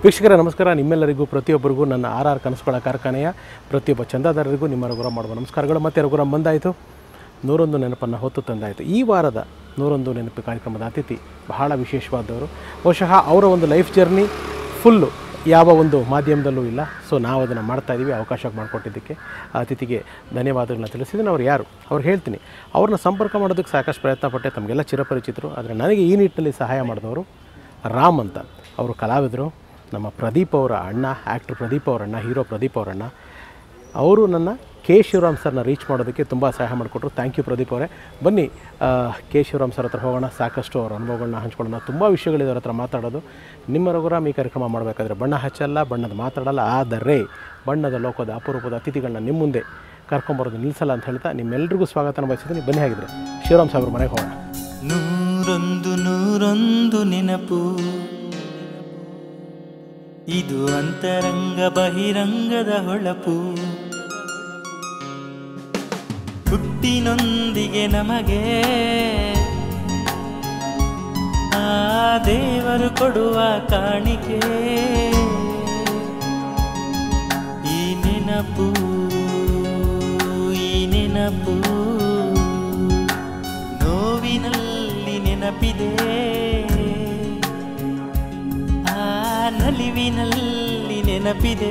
ವೀಕ್ಷಕರೇ ನಮಸ್ಕಾರ. ನಿಮ್ಮೆಲ್ಲರಿಗೂ ಪ್ರತಿಯೊಬ್ಬರಿಗೂ ನನ್ನ ಆರ್ ಕನಸುಗಳ ಕಾರ್ಖಾನೆಯ ಪ್ರತಿಯೊಬ್ಬ ಚಂದಾದಾರರಿಗೂ ನಿಮ್ಮ ರಘುರಾಮ್ ಮಾಡುವ ನಮಸ್ಕಾರಗಳು. ಮತ್ತು ರಘುರಾಮ್ ಬಂದಾಯಿತು, ನೂರೊಂದು ನೆನಪನ್ನು ಹೊತ್ತು ತಂದಾಯಿತು. ಈ ವಾರದ ನೂರೊಂದು ನೆನಪು ಕಾರ್ಯಕ್ರಮದ ಅತಿಥಿ ಬಹಳ ವಿಶೇಷವಾದವರು. ಬಹುಶಃ ಅವರ ಒಂದು ಲೈಫ್ ಜರ್ನಿ ಫುಲ್ಲು ಯಾವ ಒಂದು ಮಾಧ್ಯಮದಲ್ಲೂ ಇಲ್ಲ. ಸೊ ನಾವು ಅದನ್ನು ಮಾಡ್ತಾಯಿದ್ದೀವಿ. ಅವಕಾಶ ಮಾಡಿಕೊಟ್ಟಿದ್ದಕ್ಕೆ ಆ ಅತಿಥಿಗೆ ಧನ್ಯವಾದಗಳನ್ನ ತಿಳಿಸಿದ್ದೀನಿ. ಅವ್ರು ಯಾರು ಅವ್ರು ಹೇಳ್ತೀನಿ. ಅವ್ರನ್ನ ಸಂಪರ್ಕ ಮಾಡೋದಕ್ಕೆ ಸಾಕಷ್ಟು ಪ್ರಯತ್ನಪಟ್ಟೆ, ತಮಗೆಲ್ಲ ಚಿರಪರಿಚಿತರು. ಆದರೆ ನನಗೆ ಈ ನಿಟ್ಟಿನಲ್ಲಿ ಸಹಾಯ ಮಾಡಿದವರು ರಾಮ್ ಅಂತ. ಅವರು ಕಲಾವಿದರು, ನಮ್ಮ ಪ್ರದೀಪ್ ಅವರ ಅಣ್ಣ, ಆ್ಯಕ್ಟ್ರ್ ಪ್ರದೀಪ್ ಅವರ ಅಣ್ಣ, ಹೀರೋ ಪ್ರದೀಪ್ ಅವರ ಅಣ್ಣ. ಅವರು ನನ್ನ ಕೆ ಶಿವರಾಮ್ ಸರ್ನ ರೀಚ್ ಮಾಡೋದಕ್ಕೆ ತುಂಬ ಸಹಾಯ ಮಾಡಿಕೊಟ್ರು. ಥ್ಯಾಂಕ್ ಯು ಪ್ರದೀಪ್ ಅವರೇ. ಬನ್ನಿ ಕೆ ಶಿವರಾಮ್ ಸರ್ ಹತ್ರ ಹೋಗೋಣ. ಸಾಕಷ್ಟು ಅವ್ರ ಅನುಭವಗಳನ್ನ ಹಂಚ್ಕೊಳ್ಳೋಣ. ತುಂಬ ವಿಷಯಗಳಿದೆ ಅವ್ರ ಹತ್ರ ಮಾತಾಡೋದು. ನಿಮ್ಮ ರಘುರಾಮ್ ಈ ಕಾರ್ಯಕ್ರಮ ಮಾಡಬೇಕಾದ್ರೆ ಬಣ್ಣ ಹಚ್ಚಲ್ಲ, ಬಣ್ಣದ ಮಾತಾಡಲ್ಲ, ಆದರೆ ಬಣ್ಣದ ಲೋಕದ ಅಪರೂಪದ ಅತಿಥಿಗಳನ್ನ ನಿಮ್ಮ ಮುಂದೆ ಕರ್ಕೊಂಬರೋದು ನಿಲ್ಲಿಸಲ್ಲ ಅಂತ ಹೇಳ್ತಾ ನಿಮ್ಮೆಲ್ಲರಿಗೂ ಸ್ವಾಗತನ ಬಯಸಿದ್ದೀನಿ. ಬನ್ನಿ. ಹಾಗಿದ್ರೆ ಶಿವರಾಮ್ ಸಾಹೇಬ್ರ ಮನೆಗೆ ಹೋಗೋಣ. ನೂರೊಂದು ನೂರೊಂದು ನೆನಪು, ಇದು ಅಂತರಂಗ ಬಹಿರಂಗದ ಹೊಳಪು. ಹುಟ್ಟಿನೊಂದಿಗೆ ನಮಗೆ ಆ ದೇವರು ಕೊಡುವ ಕಾಣಿಕೆ. ಈ ನೆನಪು ನೋವಿನಲ್ಲಿ ನೆನಪಿದೆ, ನಲಿವಿನಲ್ಲಿ ನೆನಪಿದೆ.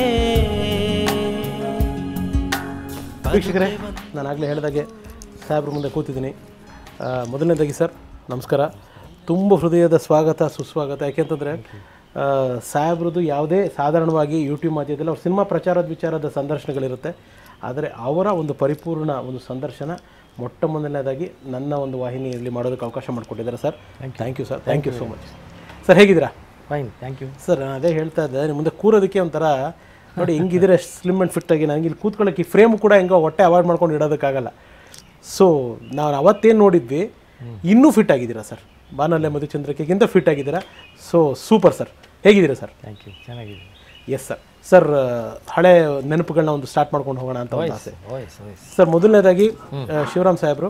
ವೀಕ್ಷಕರೇ, ನಾನು ಆಗಲೇ ಹೇಳಿದಾಗೆ ಸಾಹೇಬ್ರ ಮುಂದೆ ಕೂತಿದ್ದೀನಿ. ಮೊದಲನೇದಾಗಿ ಸರ್ ನಮಸ್ಕಾರ. ತುಂಬ ಹೃದಯದ ಸ್ವಾಗತ, ಸುಸ್ವಾಗತ. ಯಾಕೆಂತಂದರೆ ಸಾಹೇಬ್ರದ್ದು ಯಾವುದೇ ಸಾಧಾರಣವಾಗಿ ಯೂಟ್ಯೂಬ್ ಮಾಧ್ಯಮದಲ್ಲಿ ಅವ್ರ ಸಿನಿಮಾ ಪ್ರಚಾರದ ವಿಚಾರದ ಸಂದರ್ಶನಗಳಿರುತ್ತೆ. ಆದರೆ ಅವರ ಒಂದು ಪರಿಪೂರ್ಣ ಒಂದು ಸಂದರ್ಶನ ಮೊಟ್ಟ ಮೊದಲನೇದಾಗಿ ನನ್ನ ಒಂದು ವಾಹಿನಿಯಲ್ಲಿ ಮಾಡೋದಕ್ಕೆ ಅವಕಾಶ ಮಾಡಿಕೊಟ್ಟಿದ್ದಾರೆ sir. Thank you sir. Thank you so much sir. ಹೇಗಿದ್ದೀರಾ? Fine, thank you sir. ನಾನು ಅದೇ ಹೇಳ್ತಾ ಇದ್ದೆ, ನಿಮ್ಮ ಮುಂದೆ ಕೂರೋದಕ್ಕೆ ಒಂಥರ ನೋಡಿ ಹೆಂಗಿದ್ರೆ ಸ್ಲಿಮ್ ಆ್ಯಂಡ್ ಫಿಟ್ಟಾಗಿ. ನನಗೆ ಇಲ್ಲಿ ಕೂತ್ಕೊಳ್ಳೋಕೆ ಈ ಫ್ರೇಮು ಕೂಡ ಹೆಂಗೋ ಹೊಟ್ಟೆ ಅವಾಯ್ಡ್ ಮಾಡ್ಕೊಂಡು ಇಡೋದಕ್ಕಾಗಲ್ಲ. ಸೊ ನಾವು ಅವತ್ತೇನು ನೋಡಿದ್ವಿ, ಇನ್ನೂ ಫಿಟ್ ಆಗಿದ್ದೀರಾ ಸರ್. ಬಾನಲ್ಲೆ ಮಧುಚಂದ್ರಿಕೆಗಿಂತ ಫಿಟ್ ಆಗಿದ್ದೀರಾ. So super sir. ಹೇಗಿದ್ದೀರಾ ಸರ್? ಥ್ಯಾಂಕ್ ಯು, ಚೆನ್ನಾಗಿದೆ. Yes sir. ಸರ್, ಹಳೆ ನೆನಪುಗಳನ್ನ ಒಂದು ಸ್ಟಾರ್ಟ್ ಮಾಡ್ಕೊಂಡು ಹೋಗೋಣ ಅಂತ ಒಂದು ಆಸೆ ಸರ್. ಮೊದಲನೇದಾಗಿ ಶಿವರಾಮ್ ಸಾಹೇಬರು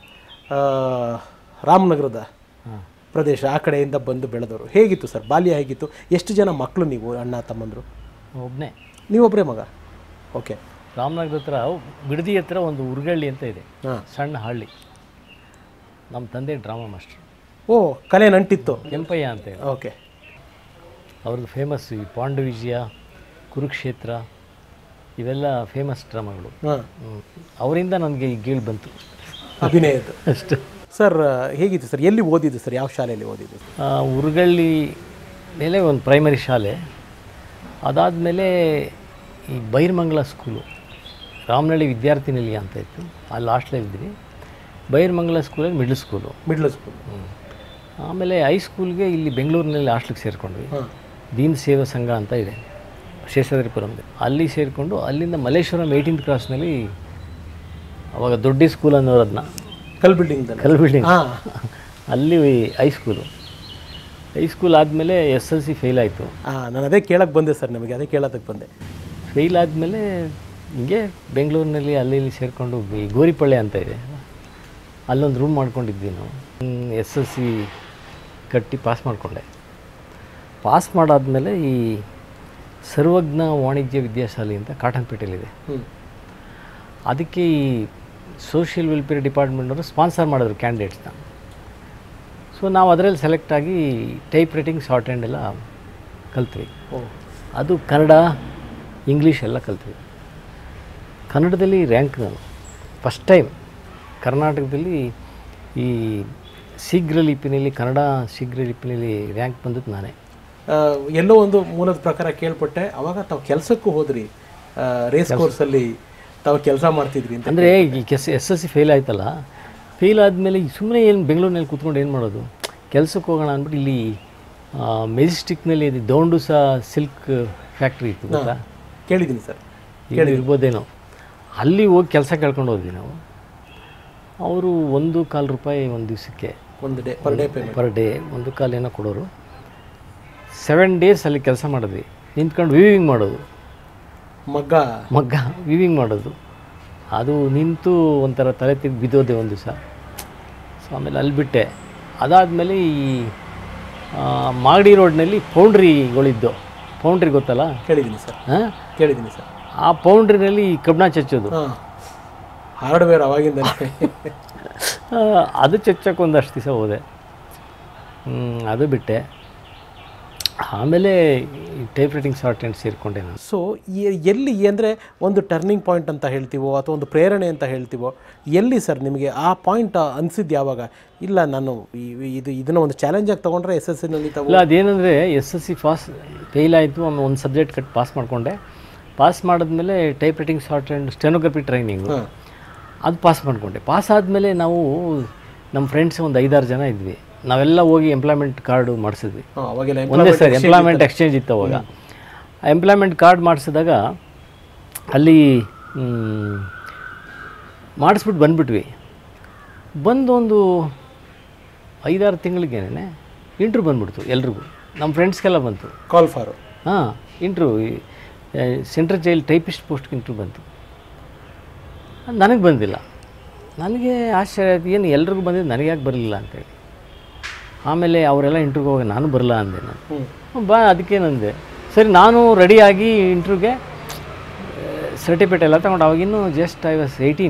ರಾಮನಗರದ ಪ್ರದೇಶ, ಆ ಕಡೆಯಿಂದ ಬಂದು ಬೆಳೆದವರು. ಹೇಗಿತ್ತು ಸರ್ ಬಾಲ್ಯ? ಹೇಗಿತ್ತು? ಎಷ್ಟು ಜನ ಮಕ್ಕಳು ನೀವು, ಅಣ್ಣ ತಮ್ಮಂದರು? ಒಬ್ಬನೇ. ನೀವೊಬ್ಬರೇ ಮಗ? ಓಕೆ. ರಾಮನಗರದ ಹತ್ರ ಬಿಡದಿ ಹತ್ರ ಒಂದು ಉರ್ಗಳ್ಳಿ ಅಂತ ಇದೆ, ಸಣ್ಣ ಹಳ್ಳಿ. ನಮ್ಮ ತಂದೆ ಡ್ರಾಮಾ ಮಾಸ್ಟರ್. ಓ, ಕಲೆ ನಂಟಿತ್ತು. ಕೆಂಪಯ್ಯ ಅಂತ ಹೇಳಿ. ಓಕೆ. ಅವ್ರದ್ದು ಫೇಮಸ್ ಈ ಪಾಂಡುವಿಜಯ, ಕುರುಕ್ಷೇತ್ರ, ಇವೆಲ್ಲ ಫೇಮಸ್ ಡ್ರಾಮಾಗಳು. ಅವರಿಂದ ನನಗೆ ಈ ಗೀಳು ಬಂತು ಅಭಿನಯದ್ದು ಅಷ್ಟು. ಸರ್ ಹೇಗಿತ್ತು ಸರ್? ಎಲ್ಲಿ ಓದಿದ್ದು ಸರ್? ಯಾವ ಶಾಲೆಯಲ್ಲಿ ಓದಿದ್ದು? ಉರ್ಗಳ್ಳಿ ಮೇಲೆ ಒಂದು ಪ್ರೈಮರಿ ಶಾಲೆ. ಅದಾದಮೇಲೆ ಈ ಬೈರ್ಮಂಗಲ ಸ್ಕೂಲು, ರಾಮನಹಳ್ಳಿ ವಿದ್ಯಾರ್ಥಿ ನಿಲಯ ಅಂತ ಇತ್ತು, ಅಲ್ಲಿ ಹಾಸ್ಟೆಲಲ್ಲಿದ್ವಿ. ಬೈರ್ಮಂಗಲ ಸ್ಕೂಲಲ್ಲಿ ಮಿಡ್ಲ್ ಸ್ಕೂಲು. ಆಮೇಲೆ ಹೈಸ್ಕೂಲ್ಗೆ ಇಲ್ಲಿ ಬೆಂಗಳೂರಿನಲ್ಲಿ ಹಾಸ್ಟ್ಲಿಗೆ ಸೇರಿಕೊಂಡ್ವಿ. ದೀನ್ ಸೇವಾ ಸಂಘ ಅಂತ ಇದೆ ಶೇಷಾದ್ರಿಪುರಮ್ದು, ಅಲ್ಲಿ ಸೇರಿಕೊಂಡು ಅಲ್ಲಿಂದ ಮಲ್ಲೇಶ್ವರಂ 18th ಕ್ರಾಸ್ನಲ್ಲಿ, ಅವಾಗ ದೊಡ್ಡ ಸ್ಕೂಲ್ ಅನ್ನೋರು ಅದನ್ನ ಕಲ್ ಬಿಲ್ಡಿಂಗ್ ಅಲ್ಲಿ ಹೈಸ್ಕೂಲ್ ಆದಮೇಲೆ SLC ಫೇಲ್ ಆಯಿತು. ನಾನು ಅದೇ ಕೇಳಕ್ಕೆ ಬಂದೆ ಸರ್, ನಿಮಗೆ ಅದೇ ಕೇಳೋದಕ್ಕೆ ಬಂದೆ. ಫೇಲ್ ಆದಮೇಲೆ ಹಿಂಗೆ ಬೆಂಗಳೂರಿನಲ್ಲಿ ಅಲ್ಲಿ ಇಲ್ಲಿ ಸೇರಿಕೊಂಡು ಈ ಗೋರಿಪಳ್ಳೆ ಅಂತ ಇದೆ, ಅಲ್ಲೊಂದು ರೂಮ್ ಮಾಡ್ಕೊಂಡಿದ್ವಿ ನಾವು. SLC ಕಟ್ಟಿ ಪಾಸ್ ಮಾಡಿಕೊಂಡೆ. ಪಾಸ್ ಮಾಡಾದಮೇಲೆ ಈ ಸರ್ವಜ್ಞ ವಾಣಿಜ್ಯ ವಿದ್ಯಾಶಾಲೆ ಅಂತ ಕಾಟನ್ಪೇಟೆಯಲ್ಲಿದೆ, ಅದಕ್ಕೆ ಈ ಸೋಷಿಯಲ್ ವೆಲ್ಫೇರ್ ಡಿಪಾರ್ಟ್ಮೆಂಟವರು ಸ್ಪಾನ್ಸರ್ ಮಾಡಿದ್ರು ಕ್ಯಾಂಡಿಡೇಟ್ಸ್ನ. ಸೊ ನಾವು ಅದರಲ್ಲಿ ಸೆಲೆಕ್ಟ್ ಆಗಿ ಟೈಪ್ ರೈಟಿಂಗ್, ಶಾರ್ಟ್ ಹ್ಯಾಂಡ್ ಎಲ್ಲ ಕಲ್ತ್ವಿ. ಅದು ಕನ್ನಡ, ಇಂಗ್ಲೀಷ್ ಎಲ್ಲ ಕಲ್ತ್ವಿ. ಕನ್ನಡದಲ್ಲಿ ರ್ಯಾಂಕ್ ನಾನು ಫಸ್ಟ್ ಟೈಮ್ ಕರ್ನಾಟಕದಲ್ಲಿ ಈ ಶೀಘ್ರ ಲಿಪಿನಲ್ಲಿ, ಕನ್ನಡ ಶೀಘ್ರ ಲಿಪಿನಲ್ಲಿ ರ್ಯಾಂಕ್ ಬಂದದ್ದು ನಾನೇ. ಎಲ್ಲೋ ಒಂದು ಮೂಲದ ಪ್ರಕಾರ ಕೇಳ್ಪಟ್ಟೆ, ಅವಾಗ ತಾವು ಕೆಲಸಕ್ಕೂ ಹೋದ್ರಿ, ರೇಸ್ ಕೋರ್ಸಲ್ಲಿ ತಾವು ಕೆಲಸ ಮಾಡ್ತಿದ್ರಿ ಅಂತ. ಅಂದರೆ ಈ SLC ಫೇಲ್ ಆಯ್ತಲ್ಲ, ಫೇಲ್ ಆದಮೇಲೆ ಸುಮ್ಮನೆ ಏನು ಬೆಂಗಳೂರಿನಲ್ಲಿ ಕೂತ್ಕೊಂಡು ಏನು ಮಾಡೋದು, ಕೆಲಸಕ್ಕೆ ಹೋಗೋಣ ಅಂದ್ಬಿಟ್ಟು ಇಲ್ಲಿ ಮೆಜೆಸ್ಟಿಕ್ನಲ್ಲಿ ದೌಂಡುಸ ಸಿಲ್ಕ್ ಫ್ಯಾಕ್ಟ್ರಿ ಇತ್ತು ಗೊತ್ತಾ? ಕೇಳಿದ್ದೀನಿ ಸರ್. ಇರ್ಬೋದೇನೋ. ಅಲ್ಲಿ ಹೋಗಿ ಕೆಲಸ ಕೇಳ್ಕೊಂಡು ಹೋದ್ವಿ ನಾವು. ಅವರು ₹1.25 ಒಂದು ದಿವಸಕ್ಕೆ, ಪರ್ ಡೇ 1.25 ಏನೋ ಕೊಡೋರು. 7 days ಅಲ್ಲಿ ಕೆಲಸ ಮಾಡಿದ್ವಿ, ನಿಂತ್ಕೊಂಡು ವೀವಿಂಗ್ ಮಾಡೋದು, ಮಗ್ಗ ವೀವಿಂಗ್ ಮಾಡೋದು. ಅದು ನಿಂತು ಒಂಥರ ತಲೆ ತೆಗೆದು ಬಿದ್ದೋದೆ ಒಂದು ದಿವಸ. ಸೊ ಆಮೇಲೆ ಅಲ್ಲಿ ಬಿಟ್ಟೆ. ಅದಾದಮೇಲೆ ಈ ಮಾಗಡಿ ರೋಡ್ನಲ್ಲಿ ಫೌಂಡ್ರಿಗಳಿದ್ದು, ಪೌಂಡ್ರಿ ಗೊತ್ತಲ್ಲ? ಕೇಳಿದ್ದೀನಿ ಸರ್. ಹಾಂ, ಕೇಳಿದ್ದೀನಿ ಸರ್. ಆ ಪೌಂಡ್ರಿನಲ್ಲಿ ಕಬ್ಬಣ ಚಚ್ಚೋದು. ಹಾರ್ಡ್ವೇರ್ ಅವಾಗಿಂದ ಅದು ಚಚ್ಚಕ್ಕೆ ಒಂದಷ್ಟು ದಿವಸ ಹೋದೆ. ಅದು ಬಿಟ್ಟೆ. ಆಮೇಲೆ ಟೈಪ್ ರೈಟಿಂಗ್ ಶಾರ್ಟ್ ಸೇರಿಕೊಂಡೆ ನಾನು. ಸೊ ಎಲ್ಲಿ ಅಂದರೆ ಒಂದು ಟರ್ನಿಂಗ್ ಪಾಯಿಂಟ್ ಅಂತ ಹೇಳ್ತೀವೋ ಅಥವಾ ಒಂದು ಪ್ರೇರಣೆ ಅಂತ ಹೇಳ್ತೀವೋ, ಎಲ್ಲಿ ಸರ್ ನಿಮಗೆ ಆ ಪಾಯಿಂಟ್ ಅನಿಸಿದ್ದು ಯಾವಾಗ? ಇಲ್ಲ ನಾನು ಇದನ್ನು ಒಂದು ಚಾಲೆಂಜಾಗಿ ತೊಗೊಂಡ್ರೆ SSC ನಲ್ಲಿ ಇಲ್ಲ, ಅದೇನೆಂದರೆ SSC ಫೇಲ್ ಆಯಿತು. ಆಮೇಲೆ ಒಂದು ಸಬ್ಜೆಕ್ಟ್ ಪಾಸ್ ಮಾಡಿಕೊಂಡೆ. ಪಾಸ್ ಮಾಡಿದ್ಮೇಲೆ typewriting short and stenography training ಅದು ಪಾಸ್ ಮಾಡಿಕೊಂಡೆ. ಪಾಸ್ ಆದಮೇಲೆ ನಾವು ನಮ್ಮ ಫ್ರೆಂಡ್ಸ್ ಒಂದು 5-6 ಜನ ಇದ್ವಿ. ನಾವೆಲ್ಲ ಹೋಗಿ ಎಂಪ್ಲಾಯ್ಮೆಂಟ್ ಕಾರ್ಡು ಮಾಡಿಸಿದ್ವಿ. ಒಂದೇ ಸರಿ ಎಂಪ್ಲಾಯ್ಮೆಂಟ್ ಎಕ್ಸ್ಚೇಂಜ್ ಇತ್ತು ಅವಾಗ. ಎಂಪ್ಲಾಯ್ಮೆಂಟ್ ಕಾರ್ಡ್ ಮಾಡಿಸಿದಾಗ ಅಲ್ಲಿ ಮಾಡಿಸ್ಬಿಟ್ಟು ಬಂದುಬಿಟ್ವಿ. ಬಂದು ಒಂದು 5-6 ತಿಂಗಳಿಗೇನೆ ಇಂಟ್ರ್ಯೂ ಬಂದುಬಿಡ್ತು ಎಲ್ರಿಗೂ. ನಮ್ಮ ಫ್ರೆಂಡ್ಸ್ಗೆಲ್ಲ ಬಂತು ಕಾಲ್ ಫಾರ್. ಹಾಂ, ಇಂಟ್ರ್ಯೂ ಸೆಂಟ್ರಲ್ ಜೈಲ್ ಟೈಪಿಸ್ಟ್ ಪೋಸ್ಟ್ಗೆ ಇಂಟ್ರ್ಯೂ ಬಂತು. ನನಗೆ ಬಂದಿಲ್ಲ. ನನಗೆ ಆಶ್ಚರ್ಯ ಆಯ್ತು, ಏನು ಎಲ್ರಿಗೂ ಬಂದಿದ್ದು ನನಗೆ ಯಾಕೆ ಬರಲಿಲ್ಲ ಅಂತೇಳಿ. ಆಮೇಲೆ ಅವರೆಲ್ಲ ಇಂಟ್ರ್ಯೂಗೆ ಹೋಗಿ ನಾನು ಬರಲ್ಲ ಅಂದೆ. ನಾನು ಅದಕ್ಕೇನಂದೆ, ಸರಿ ನಾನು ರೆಡಿಯಾಗಿ ಇಂಟ್ರ್ಯೂಗೆ ಸರ್ಟಿಫಿಕೇಟ್ ಎಲ್ಲ ತಗೊಂಡು, ಅವಾಗಿನ್ನೂ just I was 18.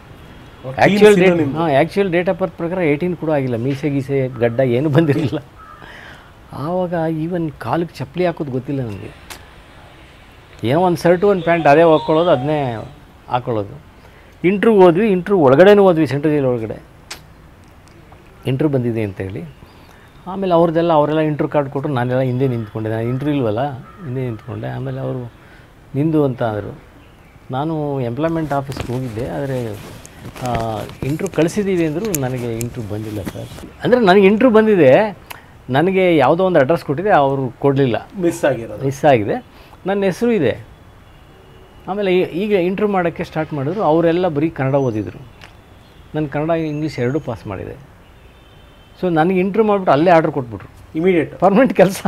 Actual date of birth ಪ್ರಕಾರ 18 ಕೂಡ ಆಗಿಲ್ಲ. ಮೀಸೆ ಗೀಸೆ ಗಡ್ಡ ಏನೂ ಬಂದಿರಲಿಲ್ಲ. ಆವಾಗ ಈವನ್ ಕಾಲಿಗೆ ಚಪ್ಪಲಿ ಹಾಕೋದು ಗೊತ್ತಿಲ್ಲ ನನಗೆ. ಏನೋ ಒಂದು ಶರ್ಟು ಒಂದು ಪ್ಯಾಂಟ್ ಅದೇ ಹಾಕ್ಕೊಳ್ಳೋದು, ಅದನ್ನೇ ಹಾಕ್ಕೊಳ್ಳೋದು. ಇಂಟ್ರ್ಯೂಗೆ ಹೋದ್ವಿ. ಇಂಟ್ರ್ಯೂ ಒಳಗಡೆನೂ ಹೋದ್ವಿ, ಸೆಂಟ್ರಲ್ ಜೈಲ್ ಒಳಗಡೆ ಇಂಟ್ರ್ಯೂ ಬಂದಿದೆ ಅಂತೇಳಿ. ಆಮೇಲೆ ಅವರೆಲ್ಲ ಇಂಟ್ರ್ಯೂ ಕಾರ್ಡ್ ಕೊಟ್ಟರು. ನಾನೆಲ್ಲ ಹಿಂದೆ ನಿಂತ್ಕೊಂಡೆ. ನಾನು ಇಂಟ್ರ್ಯೂ ಇಲ್ವಲ್ಲ, ಹಿಂದೆ ನಿಂತ್ಕೊಂಡೆ. ಆಮೇಲೆ ಅವರು ನಿಂದು ಅಂತ ಅಂದರು. ನಾನು ಎಂಪ್ಲಾಯ್ಮೆಂಟ್ ಆಫೀಸ್ಗೆ ಹೋಗಿದ್ದೆ, ಆದರೆ ಇಂಟ್ರ್ಯೂ ಕಳಿಸಿದ್ದೀವಿ ಅಂದರು. ನನಗೆ ಇಂಟ್ರ್ಯೂ ಬಂದಿಲ್ಲ ಸರ್. ಅಂದರೆ ನನಗೆ ಇಂಟ್ರ್ಯೂ ಬಂದಿದೆ, ನನಗೆ ಯಾವುದೋ ಒಂದು ಅಡ್ರೆಸ್ ಕೊಟ್ಟಿದೆ, ಅವರು ಕೊಡಲಿಲ್ಲ, ಮಿಸ್ ಆಗಿದೆ. ನನ್ನ ಹೆಸರು ಇದೆ. ಆಮೇಲೆ ಈಗ ಇಂಟ್ರ್ಯೂ ಮಾಡೋಕ್ಕೆ ಸ್ಟಾರ್ಟ್ ಮಾಡಿದ್ರು. ಅವರೆಲ್ಲ ಬರೀ ಕನ್ನಡ ಓದಿದರು. ನಾನು ಕನ್ನಡ ಇಂಗ್ಲೀಷ್ ಎರಡೂ ಪಾಸ್ ಮಾಡಿದೆ. ಸೊ ನನಗೆ ಇಂಟ್ರ್ಯೂ ಮಾಡಿಬಿಟ್ಟು ಅಲ್ಲೇ ಆರ್ಡ್ರ್ ಕೊಟ್ಬಿಟ್ರು. ಇಮಿಡಿಯೇಟ್ ಪರ್ಮನೆಂಟ್ ಕೆಲಸ.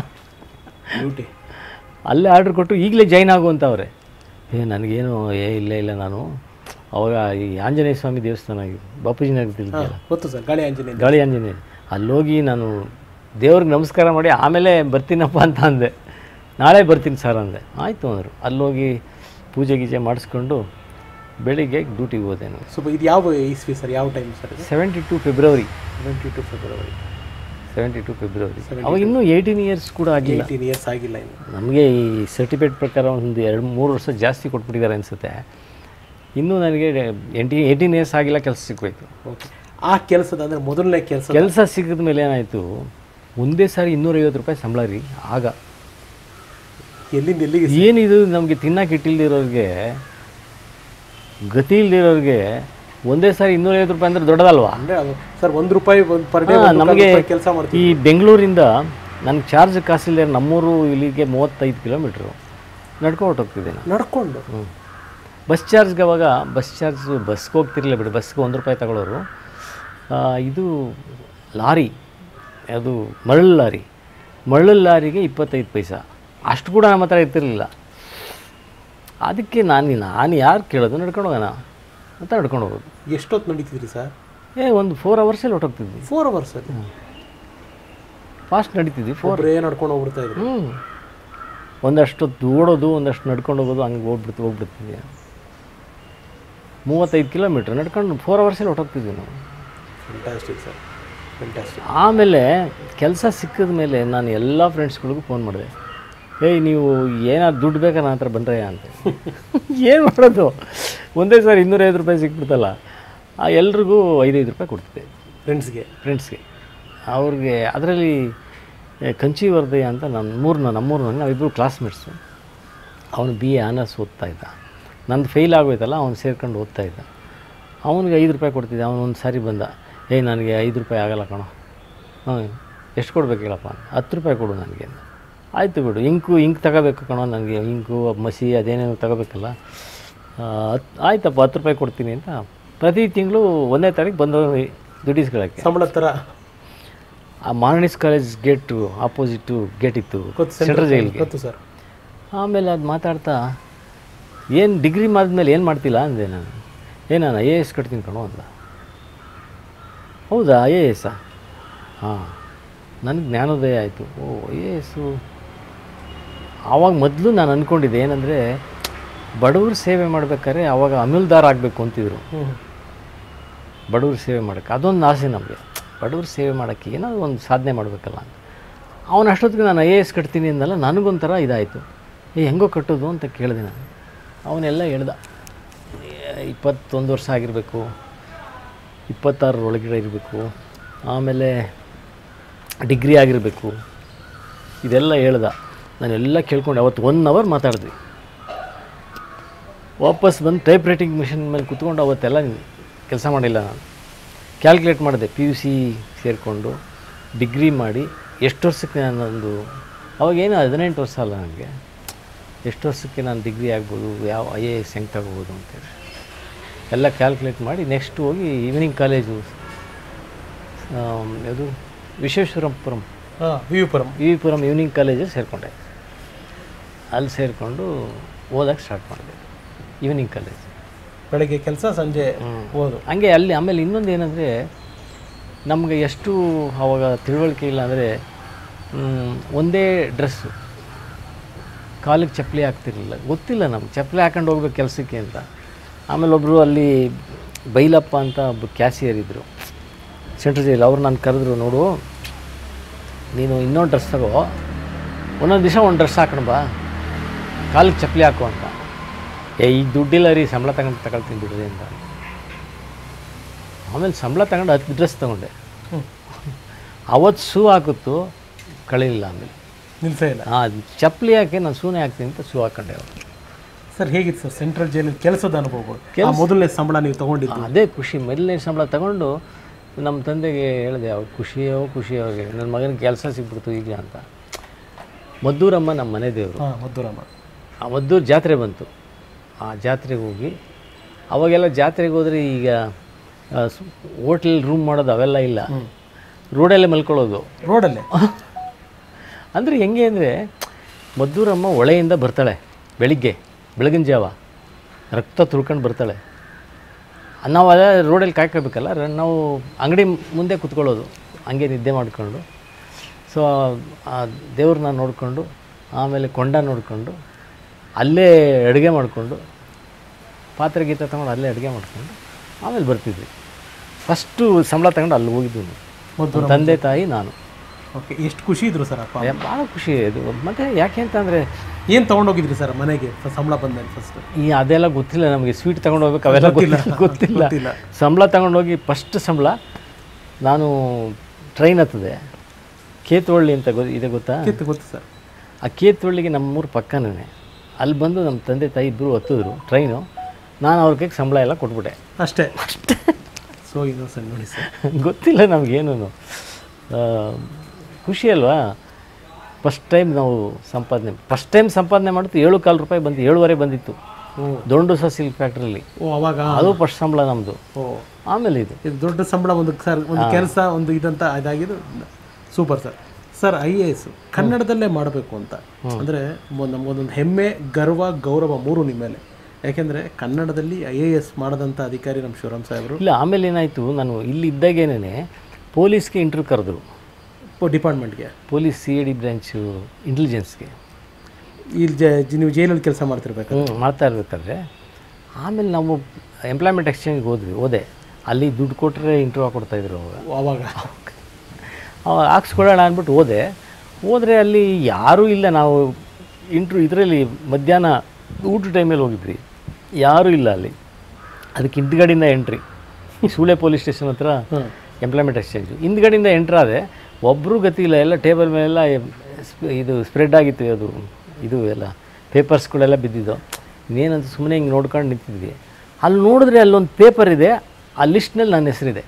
ಅಲ್ಲೇ ಆರ್ಡ್ರ್ ಕೊಟ್ಟು ಈಗಲೇ ಜಾಯ್ನ್ ಆಗುವಂಥವ್ರೆ. ನನಗೇನು ಇಲ್ಲ ನಾನು ಅವಾಗ ಈ ಆಂಜನೇಯ ಸ್ವಾಮಿ ದೇವಸ್ಥಾನ ಬಾಪೂಜಿ ನಗರ ತಿಳ್ತಿಲ್ಲ, ಗೊತ್ತು ಸರ್, ಗಾಳಿ ಆಂಜನೇಯ. ಅಲ್ಲೋಗಿ ನಾನು ದೇವ್ರಿಗೆ ನಮಸ್ಕಾರ ಮಾಡಿ ಆಮೇಲೆ ಬರ್ತೀನಪ್ಪ ಅಂತ ಅಂದೆ. ನಾಳೆ ಬರ್ತೀನಿ ಸರ್ ಅಂದೆ. ಆಯಿತು ಅಂದರು. ಅಲ್ಲೋಗಿ ಪೂಜೆ ಗೀಜೆ ಮಾಡಿಸ್ಕೊಂಡು ಬೆಳಿಗ್ಗೆ ಡ್ಯೂಟಿಗೆ ಹೋದೆ ನಾನು. ಸೊ ಇದು ಯಾವ ಇಸ್ವಿ ಸರ್, ಯಾವ ಟೈಮ್ ಸರ್? 72 ಫೆಬ್ರವರಿ. 72 ಫೆಬ್ರವರಿ. ಅವಾಗ ಇನ್ನೂ 18 ಇಯರ್ಸ್ ಕೂಡ ಆಗಿಲ್ಲ. 18 ಇಯರ್ಸ್ ಆಗಿಲ್ಲ ಇನ್ನು. ನಮಗೆ ಈ ಸರ್ಟಿಫಿಕೇಟ್ ಪ್ರಕಾರ ಒಂದು 2-3 ವರ್ಷ ಜಾಸ್ತಿ ಕೊಟ್ಬಿಟ್ಟಿದ್ದಾರೆ ಅನಿಸುತ್ತೆ. ಇನ್ನೂ ನನಗೆ 18 ಇಯರ್ಸ್ ಆಗಿಲ್ಲ, ಕೆಲಸ ಸಿಕ್ಕೋಯ್ತು. ಓಕೆ. ಆ ಕೆಲಸದ ಅಂದರೆ ಮೊದಲನೇ ಕೆಲಸ ಸಿಕ್ಕಿದ ಮೇಲೆ ಏನಾಯಿತು, ಒಂದೇ ಸಾರಿ 250 ರೂಪಾಯಿ ಸಂಬಳ ರೀ. ಆಗ ಎಲ್ಲಿಂದ ಎಲ್ಲಿಗೆ ಏನಿದು, ನಮಗೆ ತಿನ್ನಕ್ಕೆ ಇಟ್ಟಿಲ್ದಿರೋರಿಗೆ, ಗತಿ ಇಲ್ದಿರೋರಿಗೆ ಒಂದೇ ಸಾರಿ 250 ರೂಪಾಯಿ ಅಂದರೆ ದೊಡ್ಡದಲ್ವಾ? ಅಂದರೆ ಸರ್ 1 ರೂಪಾಯಿ ಪರ್ ಡೇ ನಮಗೆ ಕೆಲಸ ಮಾಡ್ತೀವಿ. ಈ ಬೆಂಗಳೂರಿಂದ ನನಗೆ ಚಾರ್ಜ್ ಕಾಸಿಲ್ಲ. ನಮ್ಮೂರು ಇಲ್ಲಿಗೆ 35 ಕಿಲೋಮೀಟ್ರು ನಡ್ಕೊಂಡು ಹೋಗ್ತಿದ್ದೆ ನಾನು. ನಡ್ಕೊಂಡು ಬಸ್ ಚಾರ್ಜ್ಗೆ ಅವಾಗ ಬಸ್ಗೆ ಹೋಗ್ತಿರಲಿಲ್ಲ ಬಿಡಿ. ಬಸ್ಗೆ 1 ರೂಪಾಯಿ ತಗೊಳ್ಳೋರು. ಇದು ಲಾರಿ, ಅದು ಮರಳು ಲಾರಿಗೆ 25 ಪೈಸಾ. ಅಷ್ಟು ಕೂಡ ನಮ್ಮ ಹತ್ರ ಇರ್ತಿರಲಿಲ್ಲ. ಅದಕ್ಕೆ ನಾನು ಯಾರು ಕೇಳೋದು, ನಡ್ಕೊಂಡು ಹೋಗೋಣ ಅಂತ ನಡ್ಕೊಂಡು ಹೋಗೋದು. ಎಷ್ಟೊತ್ತು ನಡೀತಿದ್ರಿ ಸರ್? ಒಂದು 4 ಅವರ್ಸಲ್ಲಿ ಹೊಟ್ಟೋಗ್ತಿದ್ವಿ. 4 ಅವರ್ಸಲ್ಲಿ ಫಾಸ್ಟ್ ನಡೀತಿದ್ವಿ. 4 ನಡ್ಕೊಂಡು ಹೋಗ್ಬಿಡ್ತಾ ಇದ್ವಿ. ಒಂದಷ್ಟು ಓಡೋದು, ಒಂದಷ್ಟು ನಡ್ಕೊಂಡು ಹೋಗೋದು, ಹಂಗೆ ಹೋಗ್ಬಿಡ್ತಿದ್ವಿ. 35 ಕಿಲೋಮೀಟ್ರ್ ನಡ್ಕೊಂಡು 4 ಅವರ್ಸಲ್ಲಿ ಹೊಟ್ಟೋಗ್ತಿದ್ವಿ ನಾವು. Fantastic sir, fantastic. ಆಮೇಲೆ ಕೆಲಸ ಸಿಕ್ಕಿದ ಮೇಲೆ ನಾನು ಎಲ್ಲ ಫ್ರೆಂಡ್ಸ್ಗಳಿಗೂ ಫೋನ್ ಮಾಡಿದೆ. ನೀವು ಏನಾದ್ರು ದುಡ್ಡು ಬೇಕಾ ನನ್ನ ಹತ್ರ ಬಂದ್ರೆ ಅಂತ. ಏನು ಮಾಡೋದು, ಒಂದೇ ಸಾರಿ 250 ರೂಪಾಯಿ ಸಿಕ್ಬಿಡ್ತಲ್ಲ. ಎಲ್ರಿಗೂ 5-5 ರೂಪಾಯಿ ಕೊಡ್ತಿದ್ದೆ ಫ್ರೆಂಡ್ಸ್ಗೆ. ಅವ್ರಿಗೆ ಅದರಲ್ಲಿ ಕಂಚಿವರ್ಧಯ್ಯ ಅಂತ ನಮ್ಮೂರಿನ ನಾವಿಬ್ಬರು ಕ್ಲಾಸ್ಮೇಟ್ಸು. ಅವನು BA ಆನರ್ಸ್ ಓದ್ತಾ ಇದ್ದ. ನಂದು ಫೇಲ್ ಆಗೋಯ್ತಲ್ಲ, ಅವ್ನು ಸೇರ್ಕೊಂಡು ಓದ್ತಾ ಇದ್ದ. ಅವನಿಗೆ 5 ರೂಪಾಯಿ ಕೊಡ್ತಿದ್ದೆ. ಅವನು ಒಂದು ಸಾರಿ ಬಂದ, ನನಗೆ 5 ರೂಪಾಯಿ ಆಗಲ್ಲ ಕಣೋ. ಎಷ್ಟು ಕೊಡ್ಬೇಕು ಹೇಳಪ್ಪ? 10 ರೂಪಾಯಿ ಕೊಡು ನನಗೆ. ಆಯಿತು ಬಿಡು, ಇಂಕ್ ತಗೋಬೇಕು ಕಣೋ, ನನಗೆ ಇಂಕು ಮಸಿ ಅದೇನೇನು ತಗೋಬೇಕಲ್ಲ. ಆಯ್ತಪ್ಪ 10 ರೂಪಾಯಿ ಕೊಡ್ತೀನಿ ಅಂತ ಪ್ರತಿ ತಿಂಗಳು 1ನೇ ತಾರೀಕು ಬಂದವರು ದುಡ್ಡಿಸ್ಕೊಳ್ಳೋಕ್ಕೆ. ಸಂಬಳ ಥರ ಆ ಮಾರ್ನಿಸ್ ಕಾಲೇಜ್ ಗೇಟು ಆಪೋಸಿಟು ಗೇಟ್ ಇತ್ತು ಸೆಂಟ್ರಲ್ ಜೈಲ್ಗೆ. ಸರ್ ಆಮೇಲೆ ಅದು ಮಾತಾಡ್ತಾ, ಏನು ಡಿಗ್ರಿ ಮಾಡಿದ್ಮೇಲೆ ಏನು ಮಾಡ್ತಿಲ್ಲ ಅಂದೆ ನಾನು. ನಾನು IAS ಕಟ್ತೀನಿ ಕಣೋ ಅಂದ. ಹೌದಾ, IAS? ಹಾಂ, ನನಗೆ ಜ್ಞಾನೋದಯ ಆಯಿತು. IAS ಆವಾಗ ಮೊದಲು ನಾನು ಅಂದ್ಕೊಂಡಿದ್ದೆ ಏನಂದರೆ ಬಡವ್ರ ಸೇವೆ ಮಾಡ್ಬೇಕಾದ್ರೆ ಆವಾಗ ಅಮೂಲ್ದಾರ್ ಆಗಬೇಕು ಅಂತಿದ್ರು. ಬಡವ್ರ ಸೇವೆ ಮಾಡೋಕ್ಕೆ ಅದೊಂದು ಆಸೆ ನಮಗೆ. ಬಡವ್ರ ಸೇವೆ ಮಾಡೋಕ್ಕೆ ಏನಾದರೂ ಒಂದು ಸಾಧನೆ ಮಾಡಬೇಕಲ್ಲ ಅಂತ. ಅವನು ಅಷ್ಟೊತ್ತಿಗೆ ನಾನು IAS ಕಟ್ತೀನಿ ಅಂದಲ್ಲ, ನನಗೊಂಥರ ಇದಾಯಿತು. ಹೆಂಗೋ ಕಟ್ಟೋದು ಅಂತ ಕೇಳಿದೆ ನಾನು. ಅವನೆಲ್ಲ ಹೇಳ್ದ 21 ವರ್ಷ ಆಗಿರಬೇಕು, 26 ಒಳಗಡೆ ಇರಬೇಕು, ಆಮೇಲೆ ಡಿಗ್ರಿ ಆಗಿರಬೇಕು, ಇದೆಲ್ಲ ಹೇಳ್ದ. ನಾನೆಲ್ಲ ಕೇಳ್ಕೊಂಡು ಅವತ್ತು 1 ಅವರ್ ಮಾತಾಡಿದ್ವಿ. ವಾಪಸ್ ಬಂದು ಟೈಪ್ ರೈಟಿಂಗ್ ಮಿಷಿನ್ ಮೇಲೆ ಕೂತ್ಕೊಂಡು ಅವತ್ತೆಲ್ಲ ಕೆಲಸ ಮಾಡಿಲ್ಲ. ನಾನು ಕ್ಯಾಲ್ಕುಲೇಟ್ ಮಾಡಿದೆ. PUC ಸೇರಿಕೊಂಡು ಡಿಗ್ರಿ ಮಾಡಿ ಎಷ್ಟು ವರ್ಷಕ್ಕೆ ನಾನೊಂದು, ಅವಾಗೇನು 18 ವರ್ಷ ಅಲ್ಲ ನನಗೆ, ಎಷ್ಟು ವರ್ಷಕ್ಕೆ ನಾನು ಡಿಗ್ರಿ ಆಗ್ಬೋದು, ಯಾವ IAS ಹೆಂಗೆ ತಗೋಬೋದು ಅಂತೇಳಿ ಎಲ್ಲ ಕ್ಯಾಲ್ಕುಲೇಟ್ ಮಾಡಿ ನೆಕ್ಸ್ಟ್ ಹೋಗಿ ಈವ್ನಿಂಗ್ ಕಾಲೇಜು ಅದು Vishweshwarapuram V V Puram evening ಕಾಲೇಜಲ್ಲಿ ಸೇರಿಕೊಂಡೆ. ಅಲ್ಲಿ ಸೇರಿಕೊಂಡು ಓದೋಕ್ಕೆ ಸ್ಟಾರ್ಟ್ ಮಾಡಿದೆ. ಈವ್ನಿಂಗ್ ಕಾಲೇಜ್, ಬೆಳಗ್ಗೆ ಕೆಲಸ, ಸಂಜೆ ಓದು. ಹಂಗೆ ಅಲ್ಲಿ. ಆಮೇಲೆ ಇನ್ನೊಂದು ಏನಂದರೆ ನಮಗೆ ಎಷ್ಟು ಆವಾಗ ತಿಳುವಳಿಕೆ ಇಲ್ಲ ಅಂದರೆ ಒಂದೇ ಡ್ರೆಸ್ಸು, ಕಾಲಿಗೆ ಚಪ್ಪಲಿ ಹಾಕ್ತಿರಲಿಲ್ಲ, ಗೊತ್ತಿಲ್ಲ ನಮ್ಗೆ ಚಪ್ಪಲಿ ಹಾಕೊಂಡು ಹೋಗ್ಬೇಕು ಕೆಲಸಕ್ಕೆ ಅಂತ. ಆಮೇಲೆ ಒಬ್ಬರು ಅಲ್ಲಿ ಬೈಲಪ್ಪ ಅಂತ ಒಬ್ಬ ಕ್ಯಾಸಿಯರ್ ಇದ್ದರು ಸೆಂಟ್ರಲ್ ಜೈಲ್. ಅವ್ರು ನಾನು ಕರೆದ್ರು, ನೋಡು ನೀನು ಇನ್ನೊಂದು ಡ್ರೆಸ್ ತಗೋ, ಒಂದೊಂದು ದಿವಸ ಒಂದು ಡ್ರೆಸ್ ಹಾಕೊಂಡು ಬಾ, ಕಾಲಿಗೆ ಚಪ್ಪಲಿ ಹಾಕು ಅಂತ. ಈಗ ದುಡ್ಡಿಲ್ಲ ರೀ, ಸಂಬಳ ತಗೊಳ್ತೀನಿ ಬಿಡ್ರಿ ಅಂತ. ಆಮೇಲೆ ಸಂಬಳ ತಗೊಂಡು 10 ಡ್ರೆಸ್ ತೊಗೊಂಡೆ. ಅವತ್ತು ಶೂ ಹಾಕಿತ್ತು, ಕಳೀಲಿಲ್ಲ. ಆಮೇಲೆ ನಿಲ್ಸೇ ಇಲ್ಲ. ಚಪ್ಪಲಿ ಹಾಕಿ ನಾನು ಶೂನೇ ಹಾಕ್ತೀನಿ ಅಂತ ಶೂ ಹಾಕೊಂಡೆ. ಅವರು ಸರ್ ಹೇಗಿತ್ತು ಸರ್ ಸೆಂಟ್ರಲ್ ಜೈಲಲ್ಲಿ ಕೆಲಸದ ಅನುಭವಗಳು? ಮೊದಲನೇ ಸಂಬಳ ನೀವು ತೊಗೊಂಡಿದ್ದು? ಅದೇ ಖುಷಿ. ಮೊದಲನೇ ಸಂಬಳ ತಗೊಂಡು ನಮ್ಮ ತಂದೆಗೆ ಹೇಳಿದೆ. ಅವ್ರು ಖುಷಿ ಅವ್ರಿಗೆ, ನನ್ನ ಮಗನಿಗೆ ಕೆಲಸ ಸಿಗ್ಬಿಡ್ತು ಈಗ ಅಂತ. ಮದ್ದೂರಮ್ಮ ನಮ್ಮ ಮನೆ ದೇವರು. ಮದ್ದೂರಮ್ಮ. ಆ ಮದ್ದೂರು ಜಾತ್ರೆ ಬಂತು. ಆ ಜಾತ್ರೆಗೆ ಹೋಗಿ, ಅವಾಗೆಲ್ಲ ಜಾತ್ರೆಗೆ ಹೋದರೆ ಈಗ ಹೋಟ್ಲ್ ರೂಮ್ ಮಾಡೋದು ಅವೆಲ್ಲ ಇಲ್ಲ, ರೋಡಲ್ಲೇ ಮಲ್ಕೊಳ್ಳೋದು. ರೋಡಲ್ಲೇ ಅಂದರೆ ಹೆಂಗೆ ಅಂದರೆ ಮದ್ದೂರಮ್ಮ ಹೊಳೆಯಿಂದ ಬರ್ತಾಳೆ ಬೆಳಗಿನ ಜಾವ, ರಕ್ತ ತುಳ್ಕೊಂಡು ಬರ್ತಾಳೆ. ನಾವು ಅದೇ ರೋಡಲ್ಲಿ ಕಾಯ್ಕೋಬೇಕಲ್ಲ, ನಾವು ಅಂಗಡಿ ಮುಂದೆ ಕೂತ್ಕೊಳ್ಳೋದು, ಹಂಗೆ ನಿದ್ದೆ ಮಾಡಿಕೊಂಡು. ಸೊ ಆ ದೇವ್ರನ್ನ ನೋಡಿಕೊಂಡು, ಆಮೇಲೆ ಕೊಂಡ ನೋಡಿಕೊಂಡು, ಅಲ್ಲೇ ಅಡುಗೆ ಮಾಡಿಕೊಂಡು, ಪಾತ್ರೆ ಗೀತ ತೊಗೊಂಡು ಅಲ್ಲೇ ಅಡುಗೆ ಮಾಡಿಕೊಂಡು ಆಮೇಲೆ ಬರ್ತಿದ್ವಿ. ಫಸ್ಟು ಸಂಬಳ ತಗೊಂಡು ಅಲ್ಲಿ ಹೋಗಿದ್ದು ತಂದೆ ತಾಯಿ ನಾನು. ಓಕೆ, ಎಷ್ಟು ಖುಷಿ ಇದ್ರು ಸರ್ ಅಪ್ಪ? ಭಾಳ ಖುಷಿ ಇದು. ಮತ್ತು ಯಾಕೆ ಅಂತಂದರೆ ಏನು ತೊಗೊಂಡೋಗಿದ್ರಿ ಸರ್ ಮನೆಗೆ ಸಂಬಳ ಬಂದಾಗ? ಫಸ್ಟ್ ಅದೆಲ್ಲ ಗೊತ್ತಿಲ್ಲ ನಮಗೆ. ಸ್ವೀಟ್ ತೊಗೊಂಡು ಹೋಗ್ಬೇಕು ಅವೆಲ್ಲ ಗೊತ್ತಿಲ್ಲ. ಸಂಬಳ ತೊಗೊಂಡೋಗಿ ಫಸ್ಟ್ ಸಂಬಳ ನಾನು ಟ್ರೈನ್ ಹತ್ತದೆ. ಕೇತವಳ್ಳಿ ಅಂತ ಇದೆ ಗೊತ್ತಾ? ಗೊತ್ತು ಸರ್. ಆ ಕೇತವಳ್ಳಿಗೆ ನಮ್ಮೂರು ಪಕ್ಕನೇ. ಅಲ್ಲಿ ಬಂದು ನಮ್ಮ ತಂದೆ ತಾಯಿ ಇಬ್ಬರು ಹತ್ತಿದ್ರು ಟ್ರೈನು. ನಾನು ಅವ್ರ ಕೈಗೆ ಸಂಬಳ ಎಲ್ಲ ಕೊಟ್ಬಿಟ್ಟೆ ಅಷ್ಟೇ. ಸೊ ಇನ್ನೊಂದು ನೋಡಿ ಸರ್, ಗೊತ್ತಿಲ್ಲ ನಮಗೇನು. ಖುಷಿ ಅಲ್ವಾ? ಫಸ್ಟ್ ಟೈಮ್ ಸಂಪಾದನೆ ಮಾಡಿತ್ತು 7.25 ರೂಪಾಯಿ ಬಂದು 7.5 ಬಂದಿತ್ತು ದೊಂಡುಸ ಸಿಲ್ಕ್ ಫ್ಯಾಕ್ಟ್ರಿಲಿ. ಅವಾಗ ಅದು ಫಸ್ಟ್ ಸಂಬಳ ನಮ್ಮದು. ಆಮೇಲೆ ಇದು ದೊಡ್ಡ ಸಂಬಳ, ಒಂದು ಕೆಲಸ, ಒಂದು ಇದಂತ ಇದಾಗಿದ್ದು. Super sir. ಸರ್ IAS ಕನ್ನಡದಲ್ಲೇ ಮಾಡಬೇಕು ಅಂತ ಅಂದರೆ ನಮಗೊಂದೊಂದು ಹೆಮ್ಮೆ, ಗರ್ವ, ಗೌರವ 3 ನಿಮ್ಮ ಮೇಲೆ. ಯಾಕೆಂದರೆ ಕನ್ನಡದಲ್ಲಿ IAS ಮಾಡಿದಂಥ ಅಧಿಕಾರಿ ನಮ್ಮ ಶಿವರಾಮ್ ಸಾಹೇಬರು. ಇಲ್ಲ, ಆಮೇಲೆ ಏನಾಯಿತು, ನಾನು ಇಲ್ಲಿ ಇದ್ದಾಗೇನೆ ಪೊಲೀಸ್ಗೆ ಇಂಟರ್ವ್ಯೂ ಕರೆದ್ರು. ಡಿಪಾರ್ಟ್ಮೆಂಟ್ಗೆ, ಪೊಲೀಸ್ CID ಬ್ರ್ಯಾಂಚು ಇಂಟೆಲಿಜೆನ್ಸ್ಗೆ. ಇಲ್ಲಿ ನೀವು ಜೈಲಲ್ಲಿ ಕೆಲಸ ಮಾಡ್ತಾ ಇರ್ಬೇಕಾದ್ರೆ ಆಮೇಲೆ ನಾವು ಎಂಪ್ಲಾಯ್ಮೆಂಟ್ ಎಕ್ಸ್ಚೇಂಜ್ಗೆ ಹೋದೆ. ಅಲ್ಲಿ ದುಡ್ಡು ಕೊಟ್ಟರೆ ಇಂಟರ್ವ್ಯೂ ಕೊಡ್ತಾಯಿದ್ರು ಅವಾಗ. ಹಾಕ್ಸ್ಕೊಳ್ಳೋಣ ಅಂದ್ಬಿಟ್ಟು ಹೋದರೆ ಅಲ್ಲಿ ಯಾರೂ ಇಲ್ಲ. ನಾವು ಇದರಲ್ಲಿ ಮಧ್ಯಾಹ್ನ ಊಟ ಟೈಮಲ್ಲಿ ಹೋಗಿದ್ವಿ, ಯಾರೂ ಇಲ್ಲ ಅಲ್ಲಿ. ಅದಕ್ಕೆ ಹಿಂದ್ಗಡೆಯಿಂದ ಎಂಟ್ರಿ, ಸೂಳೆ ಪೊಲೀಸ್ ಸ್ಟೇಷನ್ ಹತ್ರ ಎಂಪ್ಲಾಯ್ಮೆಂಟ್ ಎಕ್ಸ್ಚೇಂಜು. ಹಿಂದ್ಗಡೆಯಿಂದ ಎಂಟ್ರಾದೆ, ಒಬ್ಬರು ಗತಿ ಇಲ್ಲ. ಎಲ್ಲ ಟೇಬಲ್ ಮೇಲೆಲ್ಲ ಇದು ಸ್ಪ್ರೆಡ್ ಆಗಿತ್ತು, ಇದು ಎಲ್ಲ ಪೇಪರ್ಸ್ಗಳೆಲ್ಲ ಬಿದ್ದಿದ್ದು. ಇನ್ನೇನಂತ ಸುಮ್ಮನೆ ಹಿಂಗೆ ನೋಡ್ಕೊಂಡು ನಿಂತಿದ್ವಿ. ಅಲ್ಲಿ ನೋಡಿದ್ರೆ ಅಲ್ಲೊಂದು ಪೇಪರ್ ಇದೆ, ಆ ಲಿಸ್ಟ್ನಲ್ಲಿ ನನ್ನ ಹೆಸರಿದೆ.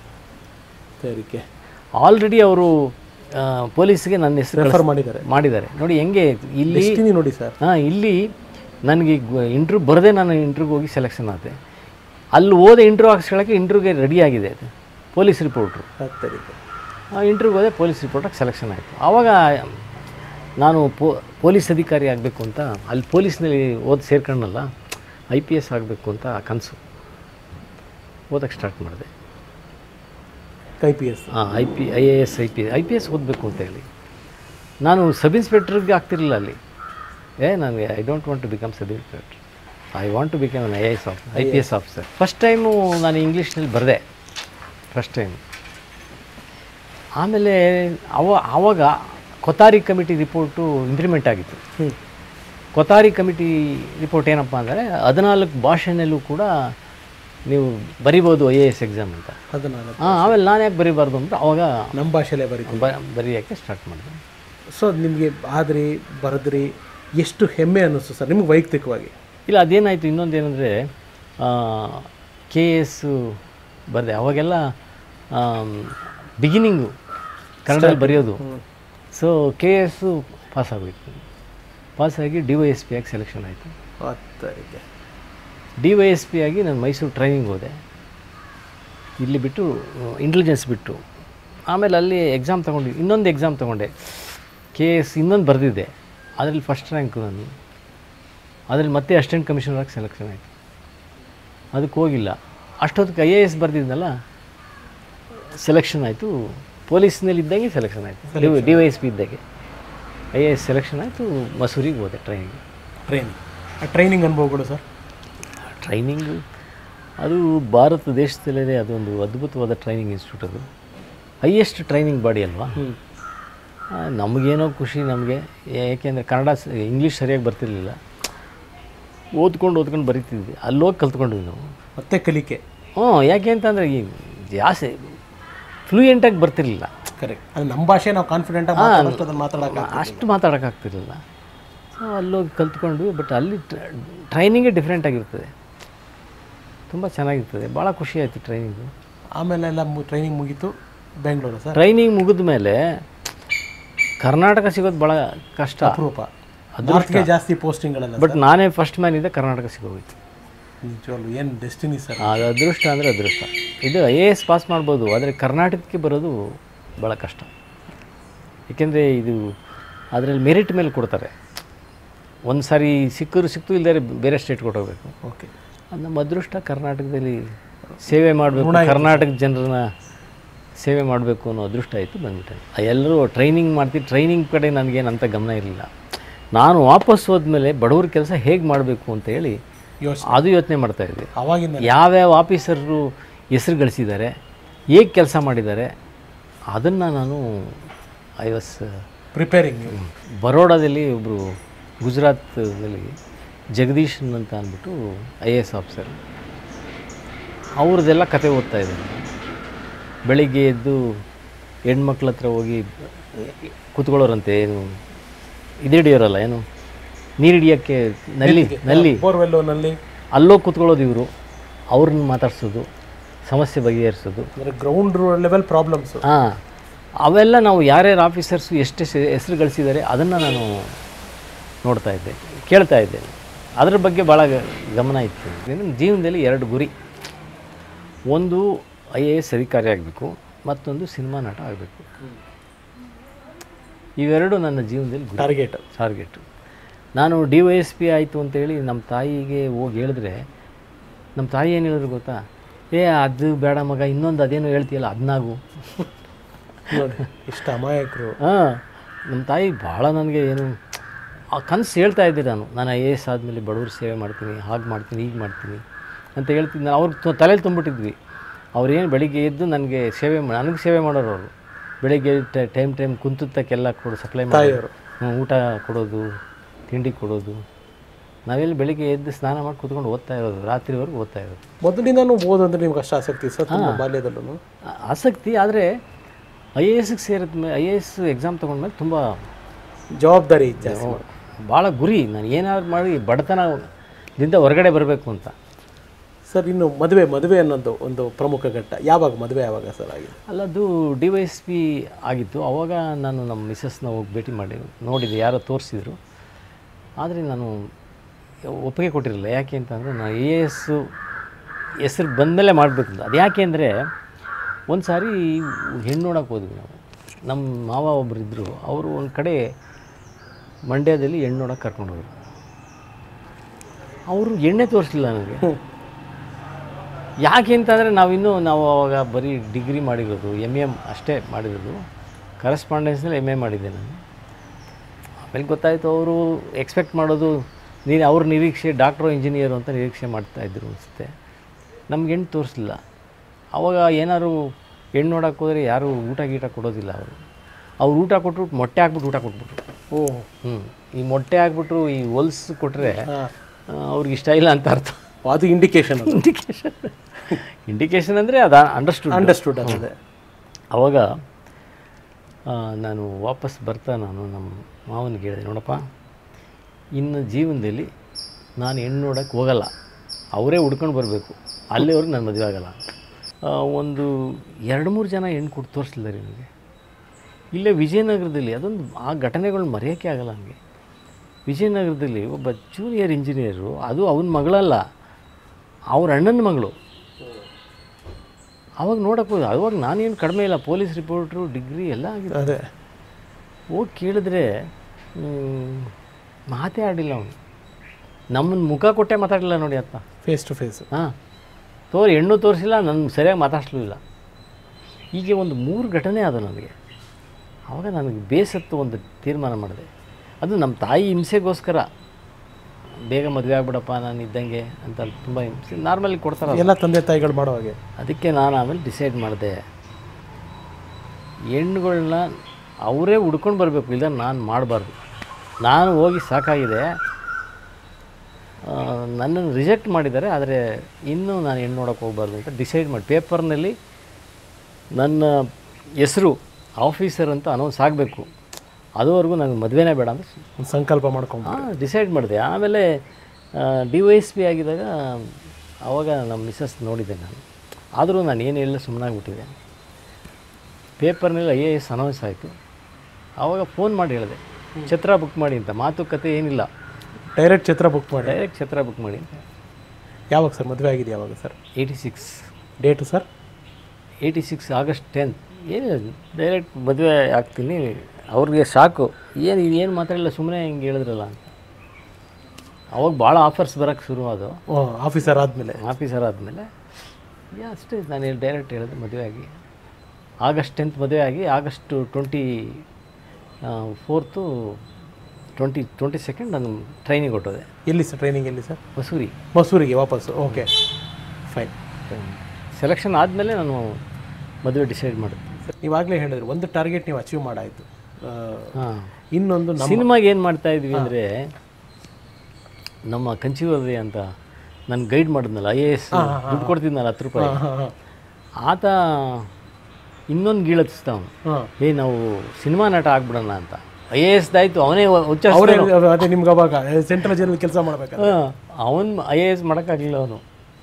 ಆಲ್ರೆಡಿ ಅವರು ಪೊಲೀಸ್ಗೆ ನನ್ನ ಹೆಸರು ರೆಫರ್ ಮಾಡಿದ್ದಾರೆ. ನೋಡಿ ಹೆಂಗೆ ಇಲ್ಲಿ ನೋಡಿ ಸರ್. ಇಲ್ಲಿ ನನಗೆ ಇಂಟ್ರ್ಯೂ ಬರದೆ ನಾನು ಇಂಟ್ರ್ಯೂಗೆ ಹೋಗಿ ಸೆಲೆಕ್ಷನ್ ಆದೆ. ಅಲ್ಲಿ ಹೋದೆ ಇಂಟ್ರ್ಯೂ ಹಾಕ್ಸ್ಕೊಳ್ಳೋಕ್ಕೆ. ಇಂಟ್ರ್ಯೂಗೆ ರೆಡಿ ಆಗಿದೆ ಅದು ಪೊಲೀಸ್ ರಿಪೋರ್ಟ್ರು. ಇಂಟ್ರ್ಯೂಗೆ ಹೋದೆ, ಪೊಲೀಸ್ ರಿಪೋರ್ಟಾಗಿ ಸೆಲೆಕ್ಷನ್ ಆಯಿತು. ಆವಾಗ ನಾನು ಪೊಲೀಸ್ ಅಧಿಕಾರಿ ಆಗಬೇಕು ಅಂತ ಅಲ್ಲಿ ಪೊಲೀಸ್ನಲ್ಲಿ ಸೇರ್ಕೊಂಡಲ್ಲ, IPS ಆಗಬೇಕು ಅಂತ ಕನಸು. ಓದಕ್ಕೆ ಸ್ಟಾರ್ಟ್ ಮಾಡಿದೆ. IPS, IAS, IPS ಓದಬೇಕು ಅಂತ ಹೇಳಿ. ನಾನು ಸಬ್ ಇನ್ಸ್ಪೆಕ್ಟ್ರಿಗೆ ಆಗ್ತಿರಲಿಲ್ಲ ಅಲ್ಲಿ. ನನಗೆ I don't want to become sub inspector, I want to become an IAS officer, IPS officer. First time ನಾನು ಇಂಗ್ಲೀಷ್ನಲ್ಲಿ ಬರೆದೆ, ಫಸ್ಟ್ ಟೈಮ್. ಆಮೇಲೆ ಆವಾಗ ಕೊತಾರಿ ಕಮಿಟಿ ರಿಪೋರ್ಟು ಇಂಪ್ಲಿಮೆಂಟ್ ಆಗಿತ್ತು. ಕೊತಾರಿ ಕಮಿಟಿ ರಿಪೋರ್ಟ್ ಏನಪ್ಪ ಅಂದರೆ 14 ಭಾಷೆನಲ್ಲೂ ಕೂಡ ನೀವು ಬರಿಬೋದು IAS ಎಕ್ಸಾಮ್ ಅಂತ. ಆಮೇಲೆ ನಾನು ಯಾಕೆ ಬರೀಬಾರ್ದು ಅಂತ ಅವಾಗ ನಮ್ಮ ಭಾಷೆಯಲ್ಲೇ ಬರೆಯೋಕ್ಕೆ ಸ್ಟಾರ್ಟ್ ಮಾಡಿದೆ. ಸೊ ನಿಮಗೆ ಆದ್ರಿ ಬರೆದ್ರಿ, ಎಷ್ಟು ಹೆಮ್ಮೆ ಅನ್ನಿಸ್ತು ಸರ್ ನಿಮ್ಗೆ ವೈಯಕ್ತಿಕವಾಗಿ? ಇಲ್ಲ, ಅದೇನಾಯಿತು, ಇನ್ನೊಂದೇನೆಂದರೆ KS ಬರೆದೆ. ಅವಾಗೆಲ್ಲ ಬಿಗಿನಿಂಗು ಕನ್ನಡದಲ್ಲಿ ಬರೆಯೋದು. ಸೊ KS ಪಾಸಾಗೋಯಿತು. ಪಾಸಾಗಿ DYSP ಆಗಿ ಸೆಲೆಕ್ಷನ್ ಆಯಿತು. DYSP ಆಗಿ ನಾನು ಮೈಸೂರು ಟ್ರೈನಿಂಗ್ ಹೋದೆ, ಇಲ್ಲಿ ಬಿಟ್ಟು ಇಂಟೆಲಿಜೆನ್ಸ್ ಬಿಟ್ಟು. ಆಮೇಲೆ ಅಲ್ಲಿ ಎಕ್ಸಾಮ್ ತೊಗೊಂಡು ಇನ್ನೊಂದು ಎಕ್ಸಾಮ್ ತೊಗೊಂಡೆ, KS ಇನ್ನೊಂದು ಬರೆದಿದ್ದೆ, ಅದರಲ್ಲಿ ಫಸ್ಟ್ ರ್ಯಾಂಕು ನಾನು. ಅದರಲ್ಲಿ ಮತ್ತೆ ಅಸಿಸ್ಟೆಂಟ್ ಕಮಿಷನರ್ ಆಗಿ ಸೆಲೆಕ್ಷನ್ ಆಯಿತು. ಅದಕ್ಕೆ ಹೋಗಿಲ್ಲ. ಅಷ್ಟೊತ್ತಿಗೆ IAS ಬರೆದಿದ್ನಲ್ಲ, ಸೆಲೆಕ್ಷನ್ ಆಯಿತು. ಪೊಲೀಸ್ನಲ್ಲಿ ಇದ್ದಾಗೆ ಸೆಲೆಕ್ಷನ್ ಆಯಿತು, DYSP ಇದ್ದಾಗೆ IAS ಸೆಲೆಕ್ಷನ್ ಆಯಿತು. ಮಸೂರಿಗೆ ಹೋದೆ ಟ್ರೈನಿಂಗ್ ಅನುಭವಗಳು ಸರ್? ಟ್ರೈನಿಂಗು ಅದು ಭಾರತ ದೇಶದಲ್ಲೇ ಅದೊಂದು ಅದ್ಭುತವಾದ ಟ್ರೈನಿಂಗ್ ಇನ್ಸ್ಟಿಟ್ಯೂಟ್. ಅದು ಹೈಯೆಸ್ಟ್ ಟ್ರೈನಿಂಗ್ ಬಾಡಿ ಅಲ್ವಾ. ನಮಗೇನೋ ಖುಷಿ ನಮಗೆ, ಏಕೆಂದರೆ ಇಂಗ್ಲೀಷ್ ಸರಿಯಾಗಿ ಬರ್ತಿರ್ಲಿಲ್ಲ. ಓದ್ಕೊಂಡು ಬರೀತಿದ್ವಿ. ಅಲ್ಲೋಗಿ ಕಲ್ತ್ಕೊಂಡ್ವಿ ನಾವು. ಮತ್ತೆ ಕಲಿಕೆ. ಯಾಕೆ ಅಂತಂದರೆ ಈ ಜಾಸ್ತಿ ಫ್ಲೂಯೆಂಟಾಗಿ ಬರ್ತಿರ್ಲಿಲ್ಲ. ಕರೆಕ್ಟ್. ಅದು ನಮ್ಮ ಭಾಷೆ ನಾವು ಕಾನ್ಫಿಡೆಂಟಾಗಿ ಅಷ್ಟು ಮಾತಾಡೋಕ್ಕಾಗ್ತಿರಲಿಲ್ಲ. ಸೊ ಅಲ್ಲೋಗಿ ಕಲ್ತ್ಕೊಂಡ್ವಿ. ಬಟ್ ಅಲ್ಲಿ ಟ್ರೈನಿಂಗೇ ಡಿಫ್ರೆಂಟ್ ಆಗಿರ್ತದೆ, ತುಂಬ ಚೆನ್ನಾಗಿರ್ತದೆ. ಭಾಳ ಖುಷಿ ಆಯಿತು ಟ್ರೈನಿಂಗು. ಆಮೇಲೆ ಎಲ್ಲ ಟ್ರೈನಿಂಗ್ ಮುಗೀತು ಬೆಂಗಳೂರು ಸರ್. ಟ್ರೈನಿಂಗ್ ಮುಗಿದ ಮೇಲೆ ಕರ್ನಾಟಕ ಸಿಗೋದು ಭಾಳ ಕಷ್ಟ, ಅಪರೂಪ. ಅದಕ್ಕೆ ಜಾಸ್ತಿ ಪೋಸ್ಟಿಂಗ್ಗಳೆಲ್ಲ. ಬಟ್ ನಾನೇ ಫಸ್ಟ್ ಮ್ಯಾನ್ ಇದ್ದೆ, ಕರ್ನಾಟಕ ಸಿಗೋಯ್ತು. ನಿಜವಾಗ್ಲೂ ಏನು ಡೆಸ್ಟಿನಿ ಸರ್. ಅದು ಅದೃಷ್ಟ ಅಂದರೆ ಅದೃಷ್ಟ. ಇದು IAS ಪಾಸ್ ಮಾಡ್ಬೋದು, ಆದರೆ ಕರ್ನಾಟಕಕ್ಕೆ ಬರೋದು ಭಾಳ ಕಷ್ಟ. ಏಕೆಂದರೆ ಇದು ಅದರಲ್ಲಿ ಮೆರಿಟ್ ಮೇಲೆ ಕೊಡ್ತಾರೆ. ಒಂದು ಸಾರಿ ಸಿಕ್ತು ಇಲ್ಲದೆ ಬೇರೆ ಸ್ಟೇಟ್ ಕೊಟ್ಟೋಗ್ಬೇಕು. ಓಕೆ. ಅದು ನಮ್ಮ ಅದೃಷ್ಟ. ಕರ್ನಾಟಕದಲ್ಲಿ ಸೇವೆ ಮಾಡಬೇಕು, ಕರ್ನಾಟಕದ ಜನರನ್ನ ಸೇವೆ ಮಾಡಬೇಕು ಅನ್ನೋ ಅದೃಷ್ಟ ಆಯಿತು, ಬಂದ್ಬಿಟ್ಟೆ. ಎಲ್ಲರೂ ಟ್ರೈನಿಂಗ್ ಕಡೆ ನನಗೇನಂತ ಗಮನ ಇರಲಿಲ್ಲ. ನಾನು ವಾಪಸ್ ಹೋದ್ಮೇಲೆ ಬಡವ್ರ ಕೆಲಸ ಹೇಗೆ ಮಾಡಬೇಕು ಅಂತ ಹೇಳಿ ಅದು ಯೋಚನೆ ಮಾಡ್ತಾಯಿದ್ದೆ. ಯಾವ್ಯಾವ ಆಫೀಸರು ಹೆಸರು ಗಳಿಸಿದ್ದಾರೆ, ಹೇಗೆ ಕೆಲಸ ಮಾಡಿದ್ದಾರೆ, ಅದನ್ನು ನಾನು ಐ ವಾಸ್ ಪ್ರಿಪೇರಿಂಗ್. ಬರೋಡಾದಲ್ಲಿ ಒಬ್ಬರು ಗುಜರಾತ್ನಲ್ಲಿ ಜಗದೀಶನ್ ಅಂತ ಅಂದ್ಬಿಟ್ಟು IAS ಆಫೀಸರ್, ಅವ್ರದ್ದೆಲ್ಲ ಕತೆ ಓದ್ತಾಯಿದ್ದಾರೆ. ಬೆಳಿಗ್ಗೆ ಎದ್ದು ಹೆಣ್ಮಕ್ಳ ಹತ್ರ ಹೋಗಿ ಕೂತ್ಕೊಳ್ಳೋರಂತೆ. ಏನು ಹಿಡಿಯೋರಲ್ಲ, ಏನು ನೀರು ಹಿಡಿಯೋಕ್ಕೆ ನಲ್ಲಿ ಅಲ್ಲೋಗಿ ಕೂತ್ಕೊಳ್ಳೋದು ಇವರು. ಅವ್ರನ್ನ ಮಾತಾಡ್ಸೋದು, ಸಮಸ್ಯೆ ಬಗೆಹರಿಸೋದು, ಗ್ರೌಂಡ್ ಲೆವೆಲ್ ಪ್ರಾಬ್ಲಮ್ಸ್. ಅವೆಲ್ಲ ನಾವು ಯಾರ್ಯಾರು ಆಫೀಸರ್ಸು ಎಷ್ಟೆಷ್ಟು ಹೆಸರು ಗಳಿಸಿದ್ದಾರೆ ಅದನ್ನು ನಾನು ನೋಡ್ತಾ ಇದ್ದೆ, ಕೇಳ್ತಾ ಇದ್ದೆ. ಅದ್ರ ಬಗ್ಗೆ ಭಾಳ ಗಮನ ಇತ್ತು. ನನ್ನ ಜೀವನದಲ್ಲಿ 2 ಗುರಿ, ಒಂದು IAS ಅಧಿಕಾರಿ ಆಗಬೇಕು, ಮತ್ತೊಂದು ಸಿನಿಮಾ ನಟ ಆಗಬೇಕು. ಇವೆರಡು ನನ್ನ ಜೀವನದಲ್ಲಿ ಟಾರ್ಗೆಟು. ನಾನು DYSP ಆಯಿತು ಅಂತೇಳಿ ನಮ್ಮ ತಾಯಿಗೆ ಹೋಗಿ ಹೇಳಿದ್ರೆ, ನಮ್ಮ ತಾಯಿ ಏನು ಹೇಳಿದ್ರು ಗೊತ್ತಾ? ಅದು ಬೇಡ ಮಗ, ಇನ್ನೊಂದು ಅದೇನೋ ಹೇಳ್ತೀಯಲ್ಲ ಅದನ್ನಾಗು. ಇಷ್ಟು ಅಮಾಯಕರು. ನಮ್ಮ ತಾಯಿ ಭಾಳ ನನಗೆ ಏನು ಆ ಕನಸು ಹೇಳ್ತಾ ಇದ್ದೆ. ನಾನು IAS ಆದಮೇಲೆ ಬಡವ್ರ ಸೇವೆ ಮಾಡ್ತೀನಿ, ಹಾಗೆ ಮಾಡ್ತೀನಿ, ಹೀಗೆ ಮಾಡ್ತೀನಿ ಅಂತ ಹೇಳ್ತಿದ್ದೆ. ಅವ್ರಿಗೆ ತಲೆಯಲ್ಲಿ ತುಂಬಿಟ್ಟಿದ್ವಿ. ಅವ್ರೇನು ಬೆಳಿಗ್ಗೆ ಎದ್ದು ನನಗೆ ಸೇವೆ ಮಾಡೋರು. ಅವರು ಬೆಳಿಗ್ಗೆ ಟೈಮ್ ಕುಂತಕ್ಕೆಲ್ಲ ಸಪ್ಲೈ ಮಾಡೋರು, ಊಟ ಕೊಡೋದು, ತಿಂಡಿ ಕೊಡೋದು. ನಾವೆಲ್ಲಿ ಬೆಳಿಗ್ಗೆ ಎದ್ದು ಸ್ನಾನ ಮಾಡಿ ಕೂತ್ಕೊಂಡು ಓದ್ತಾ ಇರೋದು, ರಾತ್ರಿವರೆಗೂ ಓದ್ತಾ ಇರೋದು. ಮೊದಲಿಂದನೂ ಓದಂದ್ರೆ ನಿಮ್ಗೆ ಅಷ್ಟು ಆಸಕ್ತಿ ಸರ್? ಬಾಲ್ಯದಲ್ಲೂ ಆಸಕ್ತಿ. ಆದರೆ IASಗೆ ಸೇರಿದ್ಮೇಲೆ, IAS ಎಕ್ಸಾಮ್ ತೊಗೊಂಡ್ಮೇಲೆ ತುಂಬ ಜವಾಬ್ದಾರಿ, ಭಾಳ ಗುರಿ. ನಾನು ಏನಾದ್ರು ಮಾಡಿ ಬಡತನದಿಂದ ಹೊರಗಡೆ ಬರಬೇಕು ಅಂತ. ಸರ್, ಇನ್ನು ಮದುವೆ ಅನ್ನೋದು ಒಂದು ಪ್ರಮುಖ ಘಟ್ಟ. ಮದುವೆ ಯಾವಾಗ ಸರ್ ಆಗಿದೆ? ಅದು DYSP ಆಗಿತ್ತು. ಆವಾಗ ನಾನು ನಮ್ಮ ಮಿಸ್ಸಸ್ನ ಹೋಗಿ ಭೇಟಿ ನೋಡಿದೆ, ಯಾರೋ ತೋರಿಸಿದ್ರು. ಆದರೆ ನಾನು ಒಪ್ಪಿಗೆ ಕೊಟ್ಟಿರಲಿಲ್ಲ. ಯಾಕೆ ಅಂತಂದರೆ ನಾನು IAS ಹೆಸರು ಬಂದಮೇಲೆ ಮಾಡಬೇಕಂತ. ಅದು ಯಾಕೆ ಅಂದರೆ ಒಂದು ಸಾರಿ ಹೆಣ್ಣು ನೋಡೋಕೆ ಹೋದ್ವಿ ನಾವು. ನಮ್ಮ ಮಾವ ಒಬ್ಬರು ಇದ್ದರು, ಅವರು ಒಂದು ಕಡೆ ಮಂಡ್ಯದಲ್ಲಿ ಹೆಣ್ಣು ನೋಡೋಕೆ ಕರ್ಕೊಂಡು ಹೋದ್ರು. ಅವರು ಎಣ್ಣೆ ತೋರಿಸಲಿಲ್ಲ ನನಗೆ. ಯಾಕೆ ಅಂತಂದರೆ ನಾವು ಆವಾಗ ಬರೀ ಡಿಗ್ರಿ ಮಾಡಿರೋದು, MA ಅಷ್ಟೇ ಮಾಡಿರೋದು. ಕರೆಸ್ಪಾಂಡೆನ್ಸ್ನಲ್ಲಿ MA ಮಾಡಿದ್ದೆ ನಾನು. ಆಮೇಲೆ ಗೊತ್ತಾಯಿತು ಅವರು ಎಕ್ಸ್ಪೆಕ್ಟ್ ಮಾಡೋದು ನೀನು ಅವ್ರ ನಿರೀಕ್ಷೆ ಡಾಕ್ಟ್ರು ಇಂಜಿನಿಯರು ಅಂತ ನಿರೀಕ್ಷೆ ಮಾಡ್ತಾಯಿದ್ರು ಅನಿಸುತ್ತೆ. ನಮ್ಗೆ ಹೆಣ್ಣು ತೋರಿಸಲಿಲ್ಲ. ಆವಾಗ ಏನಾದ್ರು ಹೆಣ್ಣು ನೋಡೋಕೆ ಹೋದರೆ ಯಾರೂ ಊಟ ಗೀಟ ಕೊಡೋದಿಲ್ಲ ಅವ್ರು ಊಟ ಕೊಟ್ಬಿಟ್ಟು ಮೊಟ್ಟೆ ಹಾಕ್ಬಿಟ್ಟು ಊಟ ಕೊಟ್ಬಿಟ್ರು. ಈ ಮೊಟ್ಟೆ ಹಾಕ್ಬಿಟ್ರು ಈ ಹೊಲ್ಸು ಕೊಟ್ಟರೆ ಅವ್ರಿಗೆ ಇಷ್ಟ ಇಲ್ಲ ಅಂತ ಅರ್ಥ. ಅದು ಇಂಡಿಕೇಶನ್ ಅಂದರೆ ಅದು ಅಂಡರ್ಸ್ಟುಡ್ ಅದೇ. ಆವಾಗ ನಾನು ವಾಪಸ್ ಬರ್ತಾ ನಾನು ನಮ್ಮ ಮಾವನಿಗೆ ಹೇಳಿದೆ, ನೋಡಪ್ಪ ಇನ್ನು ಜೀವನದಲ್ಲಿ ನಾನು ಹೆಣ್ಣು ನೋಡೋಕ್ಕೆ ಹೋಗಲ್ಲ, ಅವರೇ ಹುಡ್ಕೊಂಡು ಬರಬೇಕು, ಅಲ್ಲಿವರೆಗೂ ನಾನು ಮದುವೆ ಆಗಲ್ಲ. ಒಂದು 2-3 ಜನ ಹೆಣ್ಣು ಕೊಟ್ಟು ತೋರಿಸಲಿಲ್ಲ ರೀ ನನಗೆ. ಇಲ್ಲೇ ವಿಜಯನಗರದಲ್ಲಿ ಅದೊಂದು ಆ ಘಟನೆಗಳು ಮರೆಯೋಕ್ಕೆ ಆಗಲ್ಲ ನನಗೆ. ವಿಜಯನಗರದಲ್ಲಿ ಒಬ್ಬ ಜೂನಿಯರ್ ಇಂಜಿನಿಯರು, ಅದು ಅವನ ಮಗಳಲ್ಲ, ಅವ್ರ ಅಣ್ಣನ ಮಗಳು. ಅವಾಗ ನೋಡೋಕ್ಕೆ ಹೋದ. ಅವಾಗ ನಾನೇನು ಕಡಿಮೆ ಇಲ್ಲ, ಪೊಲೀಸ್ ರಿಪೋರ್ಟ್ರು, ಡಿಗ್ರಿ ಎಲ್ಲ ಆಗಿದೆ. ಅದೇ ಹೋಗಿ ಕೇಳಿದ್ರೆ ಮಾತೇ ಆಡಿಲ್ಲ ಅವನು. ನಮ್ಮನ್ನು ಮುಖ ಕೊಟ್ಟೆ ಮಾತಾಡಲಿಲ್ಲ ನೋಡಿ ಅತ್ತ, ಫೇಸ್ ಟು ಫೇಸ್. ಹೆಣ್ಣು ತೋರಿಸಿಲ್ಲ, ನನ್ನ ಸರಿಯಾಗಿ ಮಾತಾಡಿಸ್ಲಿಲ್ಲ. ಹೀಗೆ ಒಂದು 3 ಘಟನೆ ಆದ ನನಗೆ. ಆವಾಗ ನನಗೆ ಬೇಸತ್ತು ಒಂದು ತೀರ್ಮಾನ ಮಾಡಿದೆ. ಅದು ನಮ್ಮ ತಾಯಿ ಹಿಂಸೆಗೋಸ್ಕರ, ಬೇಗ ಮದುವೆ ಆಗ್ಬಿಡಪ್ಪ ನಾನು ಇದ್ದಂಗೆ ಅಂತ ತುಂಬ ಹಿಂಸೆ ನಾರ್ಮಲಿ ಕೊಡ್ತಾರೆ ಎಲ್ಲ ತಂದೆ ತಾಯಿಗಳು ಮಾಡೋ ಹಾಗೆ. ಅದಕ್ಕೆ ನಾನು ಆಮೇಲೆ ಡಿಸೈಡ್ ಮಾಡಿದೆ, ಹೆಣ್ಣುಗಳನ್ನ ಅವರೇ ಹುಡ್ಕೊಂಡು ಬರಬೇಕು, ಇಲ್ಲ ನಾನು ಮಾಡಬಾರ್ದು. ನಾನು ಹೋಗಿ ಸಾಕಾಗಿದೆ, ನನ್ನನ್ನು ರಿಜೆಕ್ಟ್ ಮಾಡಿದ್ದಾರೆ, ಆದರೆ ಇನ್ನೂ ನಾನು ಹೆಣ್ಣು ನೋಡೋಕ್ಕೆ ಹೋಗ್ಬಾರ್ದು ಅಂತ ಡಿಸೈಡ್ ಮಾಡಿ ಪೇಪರ್ನಲ್ಲಿ ನನ್ನ ಹೆಸರು ಆಫೀಸರ್ ಅಂತ ಅನೌನ್ಸ್ ಆಗಬೇಕು, ಅದುವರೆಗೂ ನನಗೆ ಮದುವೆನೇ ಬೇಡ ಅಂತ ಒಂದು ಸಂಕಲ್ಪ ಮಾಡ್ಕೊಂಡು ಡಿಸೈಡ್ ಮಾಡಿದೆ. ಆಮೇಲೆ DYSP ಆಗಿದ್ದಾಗ ಆವಾಗ ನಮ್ಮ ಮಿಸ್ಸಸ್ ನೋಡಿದ್ದೆ ನಾನು. ಆದರೂ ನಾನು ಏನು ಹೇಳಿಲ್ಲ, ಸುಮ್ಮನಾಗ್ಬಿಟ್ಟಿದೆ. ಪೇಪರ್ನಲ್ಲಿ IAS ಅನೌನ್ಸ್ ಆಯಿತು. ಆವಾಗ ಫೋನ್ ಮಾಡಿ ಹೇಳಿದೆ, ಛತ್ರ ಬುಕ್ ಮಾಡಿ ಅಂತ. ಮಾತುಕತೆ ಏನಿಲ್ಲ, ಡೈರೆಕ್ಟ್ ಛತ್ರ ಬುಕ್ ಮಾಡಿ. ಡೈರೆಕ್ಟ್ ಛತ್ರ ಬುಕ್ ಮಾಡಿ. ಯಾವಾಗ ಸರ್ ಮದುವೆ ಆಗಿದೆ? ಯಾವಾಗ ಸರ್? 86 date sir? 86 ಆಗಸ್ಟ್ 10. ಏನು ಡೈರೆಕ್ಟ್ ಮದುವೆ ಆಗ್ತೀನಿ. ಅವ್ರಿಗೆ ಸಾಕು, ಏನು ಮಾತಾಡಿಲ್ಲ, ಸುಮ್ಮನೆ ಹಿಂಗೆ ಹೇಳಿದ್ರಲ್ಲ ಅಂತ. ಅವಾಗ ಭಾಳ ಆಫರ್ಸ್ ಬರೋಕ್ಕೆ ಶುರು ಅದು. ಆಫೀಸರ್ ಆದಮೇಲೆ ಅಷ್ಟೇ. ನಾನು ಡೈರೆಕ್ಟ್ ಹೇಳಿದೆ ಮದುವೆ ಆಗಿ. ಆಗಸ್ಟ್ 10 ಮದುವೆ ಆಗಿ ಆಗಸ್ಟ್ 24th 22nd ನಾನು ಟ್ರೈನಿಂಗ್ ಹೊಟ್ಟೋದೆ. ಎಲ್ಲಿ ಸರ್ ಟ್ರೈನಿಂಗ್? ಎಲ್ಲಿ ಸರ್? ಮಸೂರಿಗೆ ವಾಪಸ್ಸು. Okay, fine. ಸೆಲೆಕ್ಷನ್ ಆದಮೇಲೆ ನಾನು ಮದುವೆ ಡಿಸೈಡ್ ಮಾಡಿದೆ. ಇವಾಗಲೇ ಹೇಳಿದ್ರು ಒಂದು ಟಾರ್ಗೆಟ್ ನೀವು ಅಚೀವ್ ಮಾಡಾಯಿತು. ಇನ್ನೊಂದು ಸಿನಿಮಾಗೆ ಏನು ಮಾಡ್ತಾಯಿದ್ವಿ ಅಂದರೆ, ನಮ್ಮ ಕಂಚಿವರ್ರಿ ಅಂತ ನಾನು ಗೈಡ್ ಮಾಡಿದ್ನಲ್ಲ, IAS ದುಡ್ಡು ಕೊಡ್ತಿದ್ನಲ್ಲ 10 ರೂಪಾಯಿ, ಆತ ಇನ್ನೊಂದು ಗೀಳತ್ತಿಸ್ತಾವನು, ನಾವು ಸಿನಿಮಾ ನಟ ಆಗ್ಬಿಡೋಣ ಅಂತ. IAS ದಾಯ್ತು, ಅವನೇ ಅದೇ ನಿಮ್ಗೆ ಅವಾಗ ಸೆಂಟ್ರಲ್ ಜೈಲಲ್ಲಿ ಕೆಲಸ ಮಾಡಬೇಕು. ಅವನು IAS ಮಾಡೋಕ್ಕಾಗಲಿಲ್ಲ, ಅವನು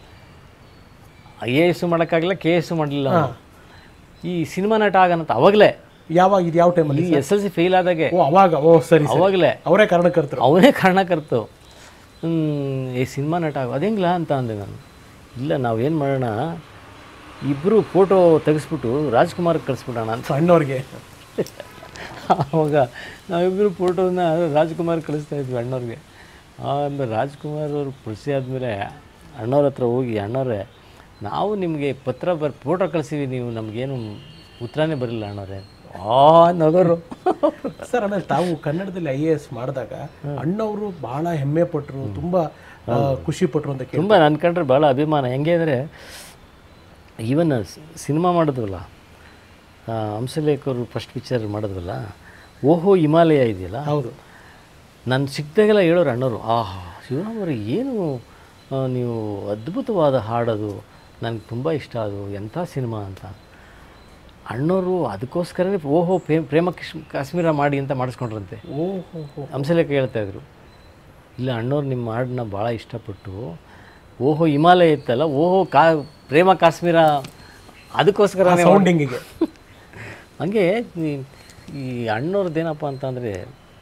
IAS ಮಾಡೋಕ್ಕಾಗಲಿಲ್ಲ, KS ಮಾಡಲಿಲ್ಲ. ಈ ಸಿನಿಮಾ ನಟ ಆಗನಂತ ಅವಾಗಲೇ. ಯಾವಾಗ? ಇದು ಯಾವ ಟೈಮಲ್ಲಿ? SLC ಫೇಲ್ ಆದಾಗೆ. ಅವಾಗ. ಸರಿ, ಅವಾಗಲೇ ಅವರೇ ಕಾರಣಕರ್ತರು. ಈ ಸಿನಿಮಾ ನಟ ಆಗೋ ಅದೇಂಗಿಲ್ಲ ಅಂತ ಅಂದೆ ನಾನು. ಇಲ್ಲ, ನಾವೇನು ಮಾಡೋಣ, ಇಬ್ಬರು ಫೋಟೋ ತೆಗೆಸ್ಬಿಟ್ಟು ರಾಜ್ಕುಮಾರ್ಗೆ ಕಳಿಸ್ಬಿಡೋಣ ಅಂತ ಅಣ್ಣವ್ರಿಗೆ. ಆವಾಗ ನಾವಿಬ್ಬರು ಫೋಟೋನ ರಾಜ್ಕುಮಾರ್ ಕಳಿಸ್ತಾಯಿದ್ವಿ ಅಣ್ಣವ್ರಿಗೆ. ಆಮೇಲೆ ರಾಜ್ಕುಮಾರ್ ಅವರು ಕಳಿಸಿ ಆದಮೇಲೆ ಅಣ್ಣವ್ರ ಹತ್ರ ಹೋಗಿ, ಅಣ್ಣವ್ರೆ ನಾವು ನಿಮಗೆ ಫೋಟೋ ಕಳಿಸಿವಿ, ನೀವು ನಮಗೇನು ಉತ್ತರನೇ ಬರಲಿಲ್ಲ ಅಣ್ಣವ್ರೆ. ನಗರು ಸರ್. ಆಮೇಲೆ ತಾವು ಕನ್ನಡದಲ್ಲಿ IAS ಮಾಡಿದಾಗ ಅಣ್ಣವರು ಭಾಳ ಹೆಮ್ಮೆ ಪಟ್ಟರು, ತುಂಬ ಖುಷಿ ಪಟ್ಟರು ಅಂತ ತುಂಬ ನನ್ನ ಕಂಡ್ರೆ ಭಾಳ ಅಭಿಮಾನ. ಹೆಂಗೆ ಅಂದರೆ, ಈವನ್ ಸಿನಿಮಾ ಮಾಡಿದ್ವಲ್ಲ, ಹಂಸಲೇಖರು ಫಸ್ಟ್ ಪಿಕ್ಚರ್ ಮಾಡಿದ್ವಲ್ಲ, ಓಹೋ ಹಿಮಾಲಯ ಇದೆಯಲ್ಲ, ಹೌದು, ನಾನು ಸಿಕ್ತಾಗೆಲ್ಲ ಹೇಳೋರು ಅಣ್ಣವರು, ಶಿವರಾಮ್ ಅವ್ರಿಗೆ ಏನು ನೀವು ಅದ್ಭುತವಾದ ಹಾಡೋದು, ನನಗೆ ತುಂಬ ಇಷ್ಟ, ಅದು ಎಂಥ ಸಿನಿಮಾ ಅಂತ. ಅಣ್ಣವರು ಅದಕ್ಕೋಸ್ಕರನೇ ಓಹೋ ಪ್ರೇಮ ಕಾಶ್ಮೀರ ಮಾಡಿ ಅಂತ ಮಾಡಿಸ್ಕೊಂಡ್ರಂತೆ. ಹಂಸಲೇಖ ಹೇಳ್ತಾಯಿದ್ರು. ಇಲ್ಲ, ಅಣ್ಣವ್ರು ನಿಮ್ಮ ಹಾಡನ್ನ ಭಾಳ ಇಷ್ಟಪಟ್ಟು ಓಹೋ ಹಿಮಾಲಯ ಇತ್ತಲ್ಲ, ಓಹೋ ಪ್ರೇಮ ಕಾಶ್ಮೀರ, ಅದಕ್ಕೋಸ್ಕರ ಸೌಂಡಿಂಗಿಗೆ. ಹಂಗೆ ಈ ಅಣ್ಣವ್ರದ್ದೇನಪ್ಪ ಅಂತಂದರೆ,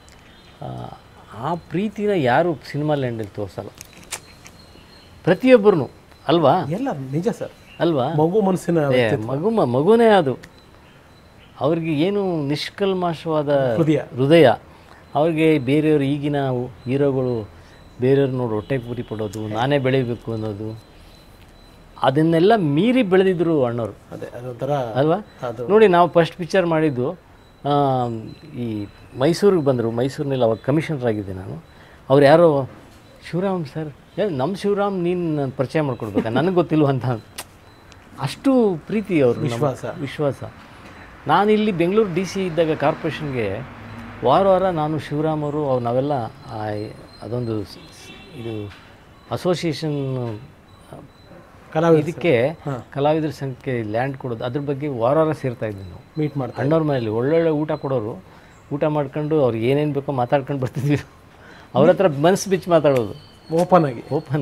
ಆ ಪ್ರೀತಿನ ಯಾರು ಸಿನಿಮಾ ಲ್ಯಾಂಡಲ್ಲಿ ತೋರಿಸಲ್ಲ, ಪ್ರತಿಯೊಬ್ಬರೂ ಅಲ್ವಾ? ಎಲ್ಲ ನಿಜ ಸರ್ ಅಲ್ವಾ? ಮಗು ಮನಸ್ಸಿನ ಮಗುನೇ ಅದು. ಅವ್ರಿಗೆ ಏನು ನಿಷ್ಕಲ್ಮಶವಾದ ಹೃದಯ. ಅವ್ರಿಗೆ ಬೇರೆಯವರು, ಈಗಿನ ಹೀರೋಗಳು ಬೇರೆಯವ್ರು ನೋಡಿ ಹೊಟ್ಟೆ ಪೂರಿ ಪಡೋದು, ನಾನೇ ಬೆಳಿಬೇಕು ಅನ್ನೋದು, ಅದನ್ನೆಲ್ಲ ಮೀರಿ ಬೆಳೆದಿದ್ರು ಅಣ್ಣವರು. ಅದೇ ಅದೊಂಥರ ಅಲ್ವಾ? ನೋಡಿ, ನಾವು ಫಸ್ಟ್ ಪಿಕ್ಚರ್ ಮಾಡಿದ್ದು ಈ ಮೈಸೂರಿಗೆ ಬಂದರು. ಮೈಸೂರಿನಲ್ಲಿ ಅವಾಗ ಕಮಿಷನರ್ ಆಗಿದ್ದೆ ನಾನು. ಅವ್ರು ಯಾರೋ ಶಿವರಾಮ್ ಸರ್, ನಮ್ಮ ಶಿವರಾಮ್ ನೀನು ನಾನು ಪರಿಚಯ ಮಾಡಿಕೊಡ್ಬೇಕಾ, ನನಗೆ ಗೊತ್ತಿಲ್ವ ಅಂತ. ಅಷ್ಟು ಪ್ರೀತಿ ಅವರು, ವಿಶ್ವಾಸ. ನಾನು ಇಲ್ಲಿ ಬೆಂಗಳೂರು DC ಇದ್ದಾಗ ಕಾರ್ಪೊರೇಷನ್ಗೆ ವಾರ ನಾನು ಶಿವರಾಮ್ ಅವರು ನಾವೆಲ್ಲ ಅದೊಂದು ಇದು ಅಸೋಸಿಯೇಷನ್ ಇದಕ್ಕೆ ಕಲಾವಿದರ ಸಂಖ್ಯೆ ಲ್ಯಾಂಡ್ ಕೊಡೋದು, ಅದ್ರ ಬಗ್ಗೆ ವಾರ ಸೇರ್ತಾಯಿದ್ವಿ ನಾವು. ಮೀಟ್ ಮಾಡ್ತಾ ಅಣ್ಣವ್ರ ಮನೇಲಿ ಒಳ್ಳೊಳ್ಳೆ ಊಟ ಕೊಡೋರು. ಊಟ ಮಾಡ್ಕೊಂಡು ಅವ್ರಿಗೆ ಏನೇನು ಬೇಕೋ ಮಾತಾಡ್ಕೊಂಡು ಬರ್ತಿದ್ವಿ. ಅವ್ರ ಹತ್ರ ಮನಸ್ಸು ಬಿಚ್ಚಿ ಮಾತಾಡೋದು ಓಪನ್ ಆಗಿ.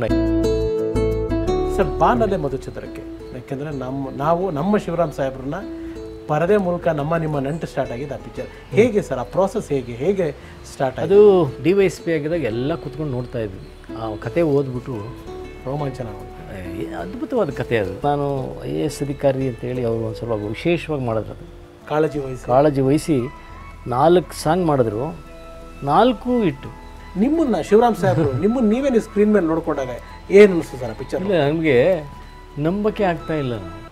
ಸರ್, ಬಾನಲ್ಲೇ ಮಧುಚಂದ್ರಕ್ಕೆ, ಯಾಕೆಂದರೆ ನಮ್ಮ ಶಿವರಾಮ್ ಸಾಹೇಬ್ರನ್ನ ಪರದೆ ಮೂಲಕ ನಿಮ್ಮ ನಂಟು ಸ್ಟಾರ್ಟ್ ಆಗಿದೆ ಆ ಪಿಕ್ಚರ್. ಹೇಗೆ ಸರ್ ಆ ಪ್ರಾಸೆಸ್, ಹೇಗೆ ಸ್ಟಾರ್ಟ್ ಆಯಿತು? ಅದು DYSP ಆಗಿದಾಗ ಎಲ್ಲ ಕೂತ್ಕೊಂಡು ನೋಡ್ತಾ ಇದ್ವಿ. ಆ ಕತೆ ಓದ್ಬಿಟ್ಟು ರೋಮಾಂಚನ, ಅದ್ಭುತವಾದ ಕತೆ ಅದು. ನಾನು IAS ಅಧಿಕಾರಿ ಅಂತೇಳಿ ಅವರು ಒಂದು ಸ್ವಲ್ಪ ವಿಶೇಷವಾಗಿ ಮಾಡಿದ್ರು. ಅದು ಕಾಳಜಿ ವಹಿಸಿ 4 ಸಾಂಗ್ ಮಾಡಿದ್ರು, 4 ಇಟ್ಟು. ನಿಮ್ಮನ್ನ ಶಿವರಾಮ್ ಸಾಹೇಬರು ನೀವೇ ಸ್ಕ್ರೀನ್ ಮೇಲೆ ನೋಡ್ಕೊಂಡಾಗ ಏನು ಅನಿಸ್ತು ಸರ್ ಆ ಪಿಕ್ಚರ್? ಇಲ್ಲ, ನಮಗೆ ನಂಬಕ್ಕೆ ಆಗ್ತಾ ಇಲ್ಲ.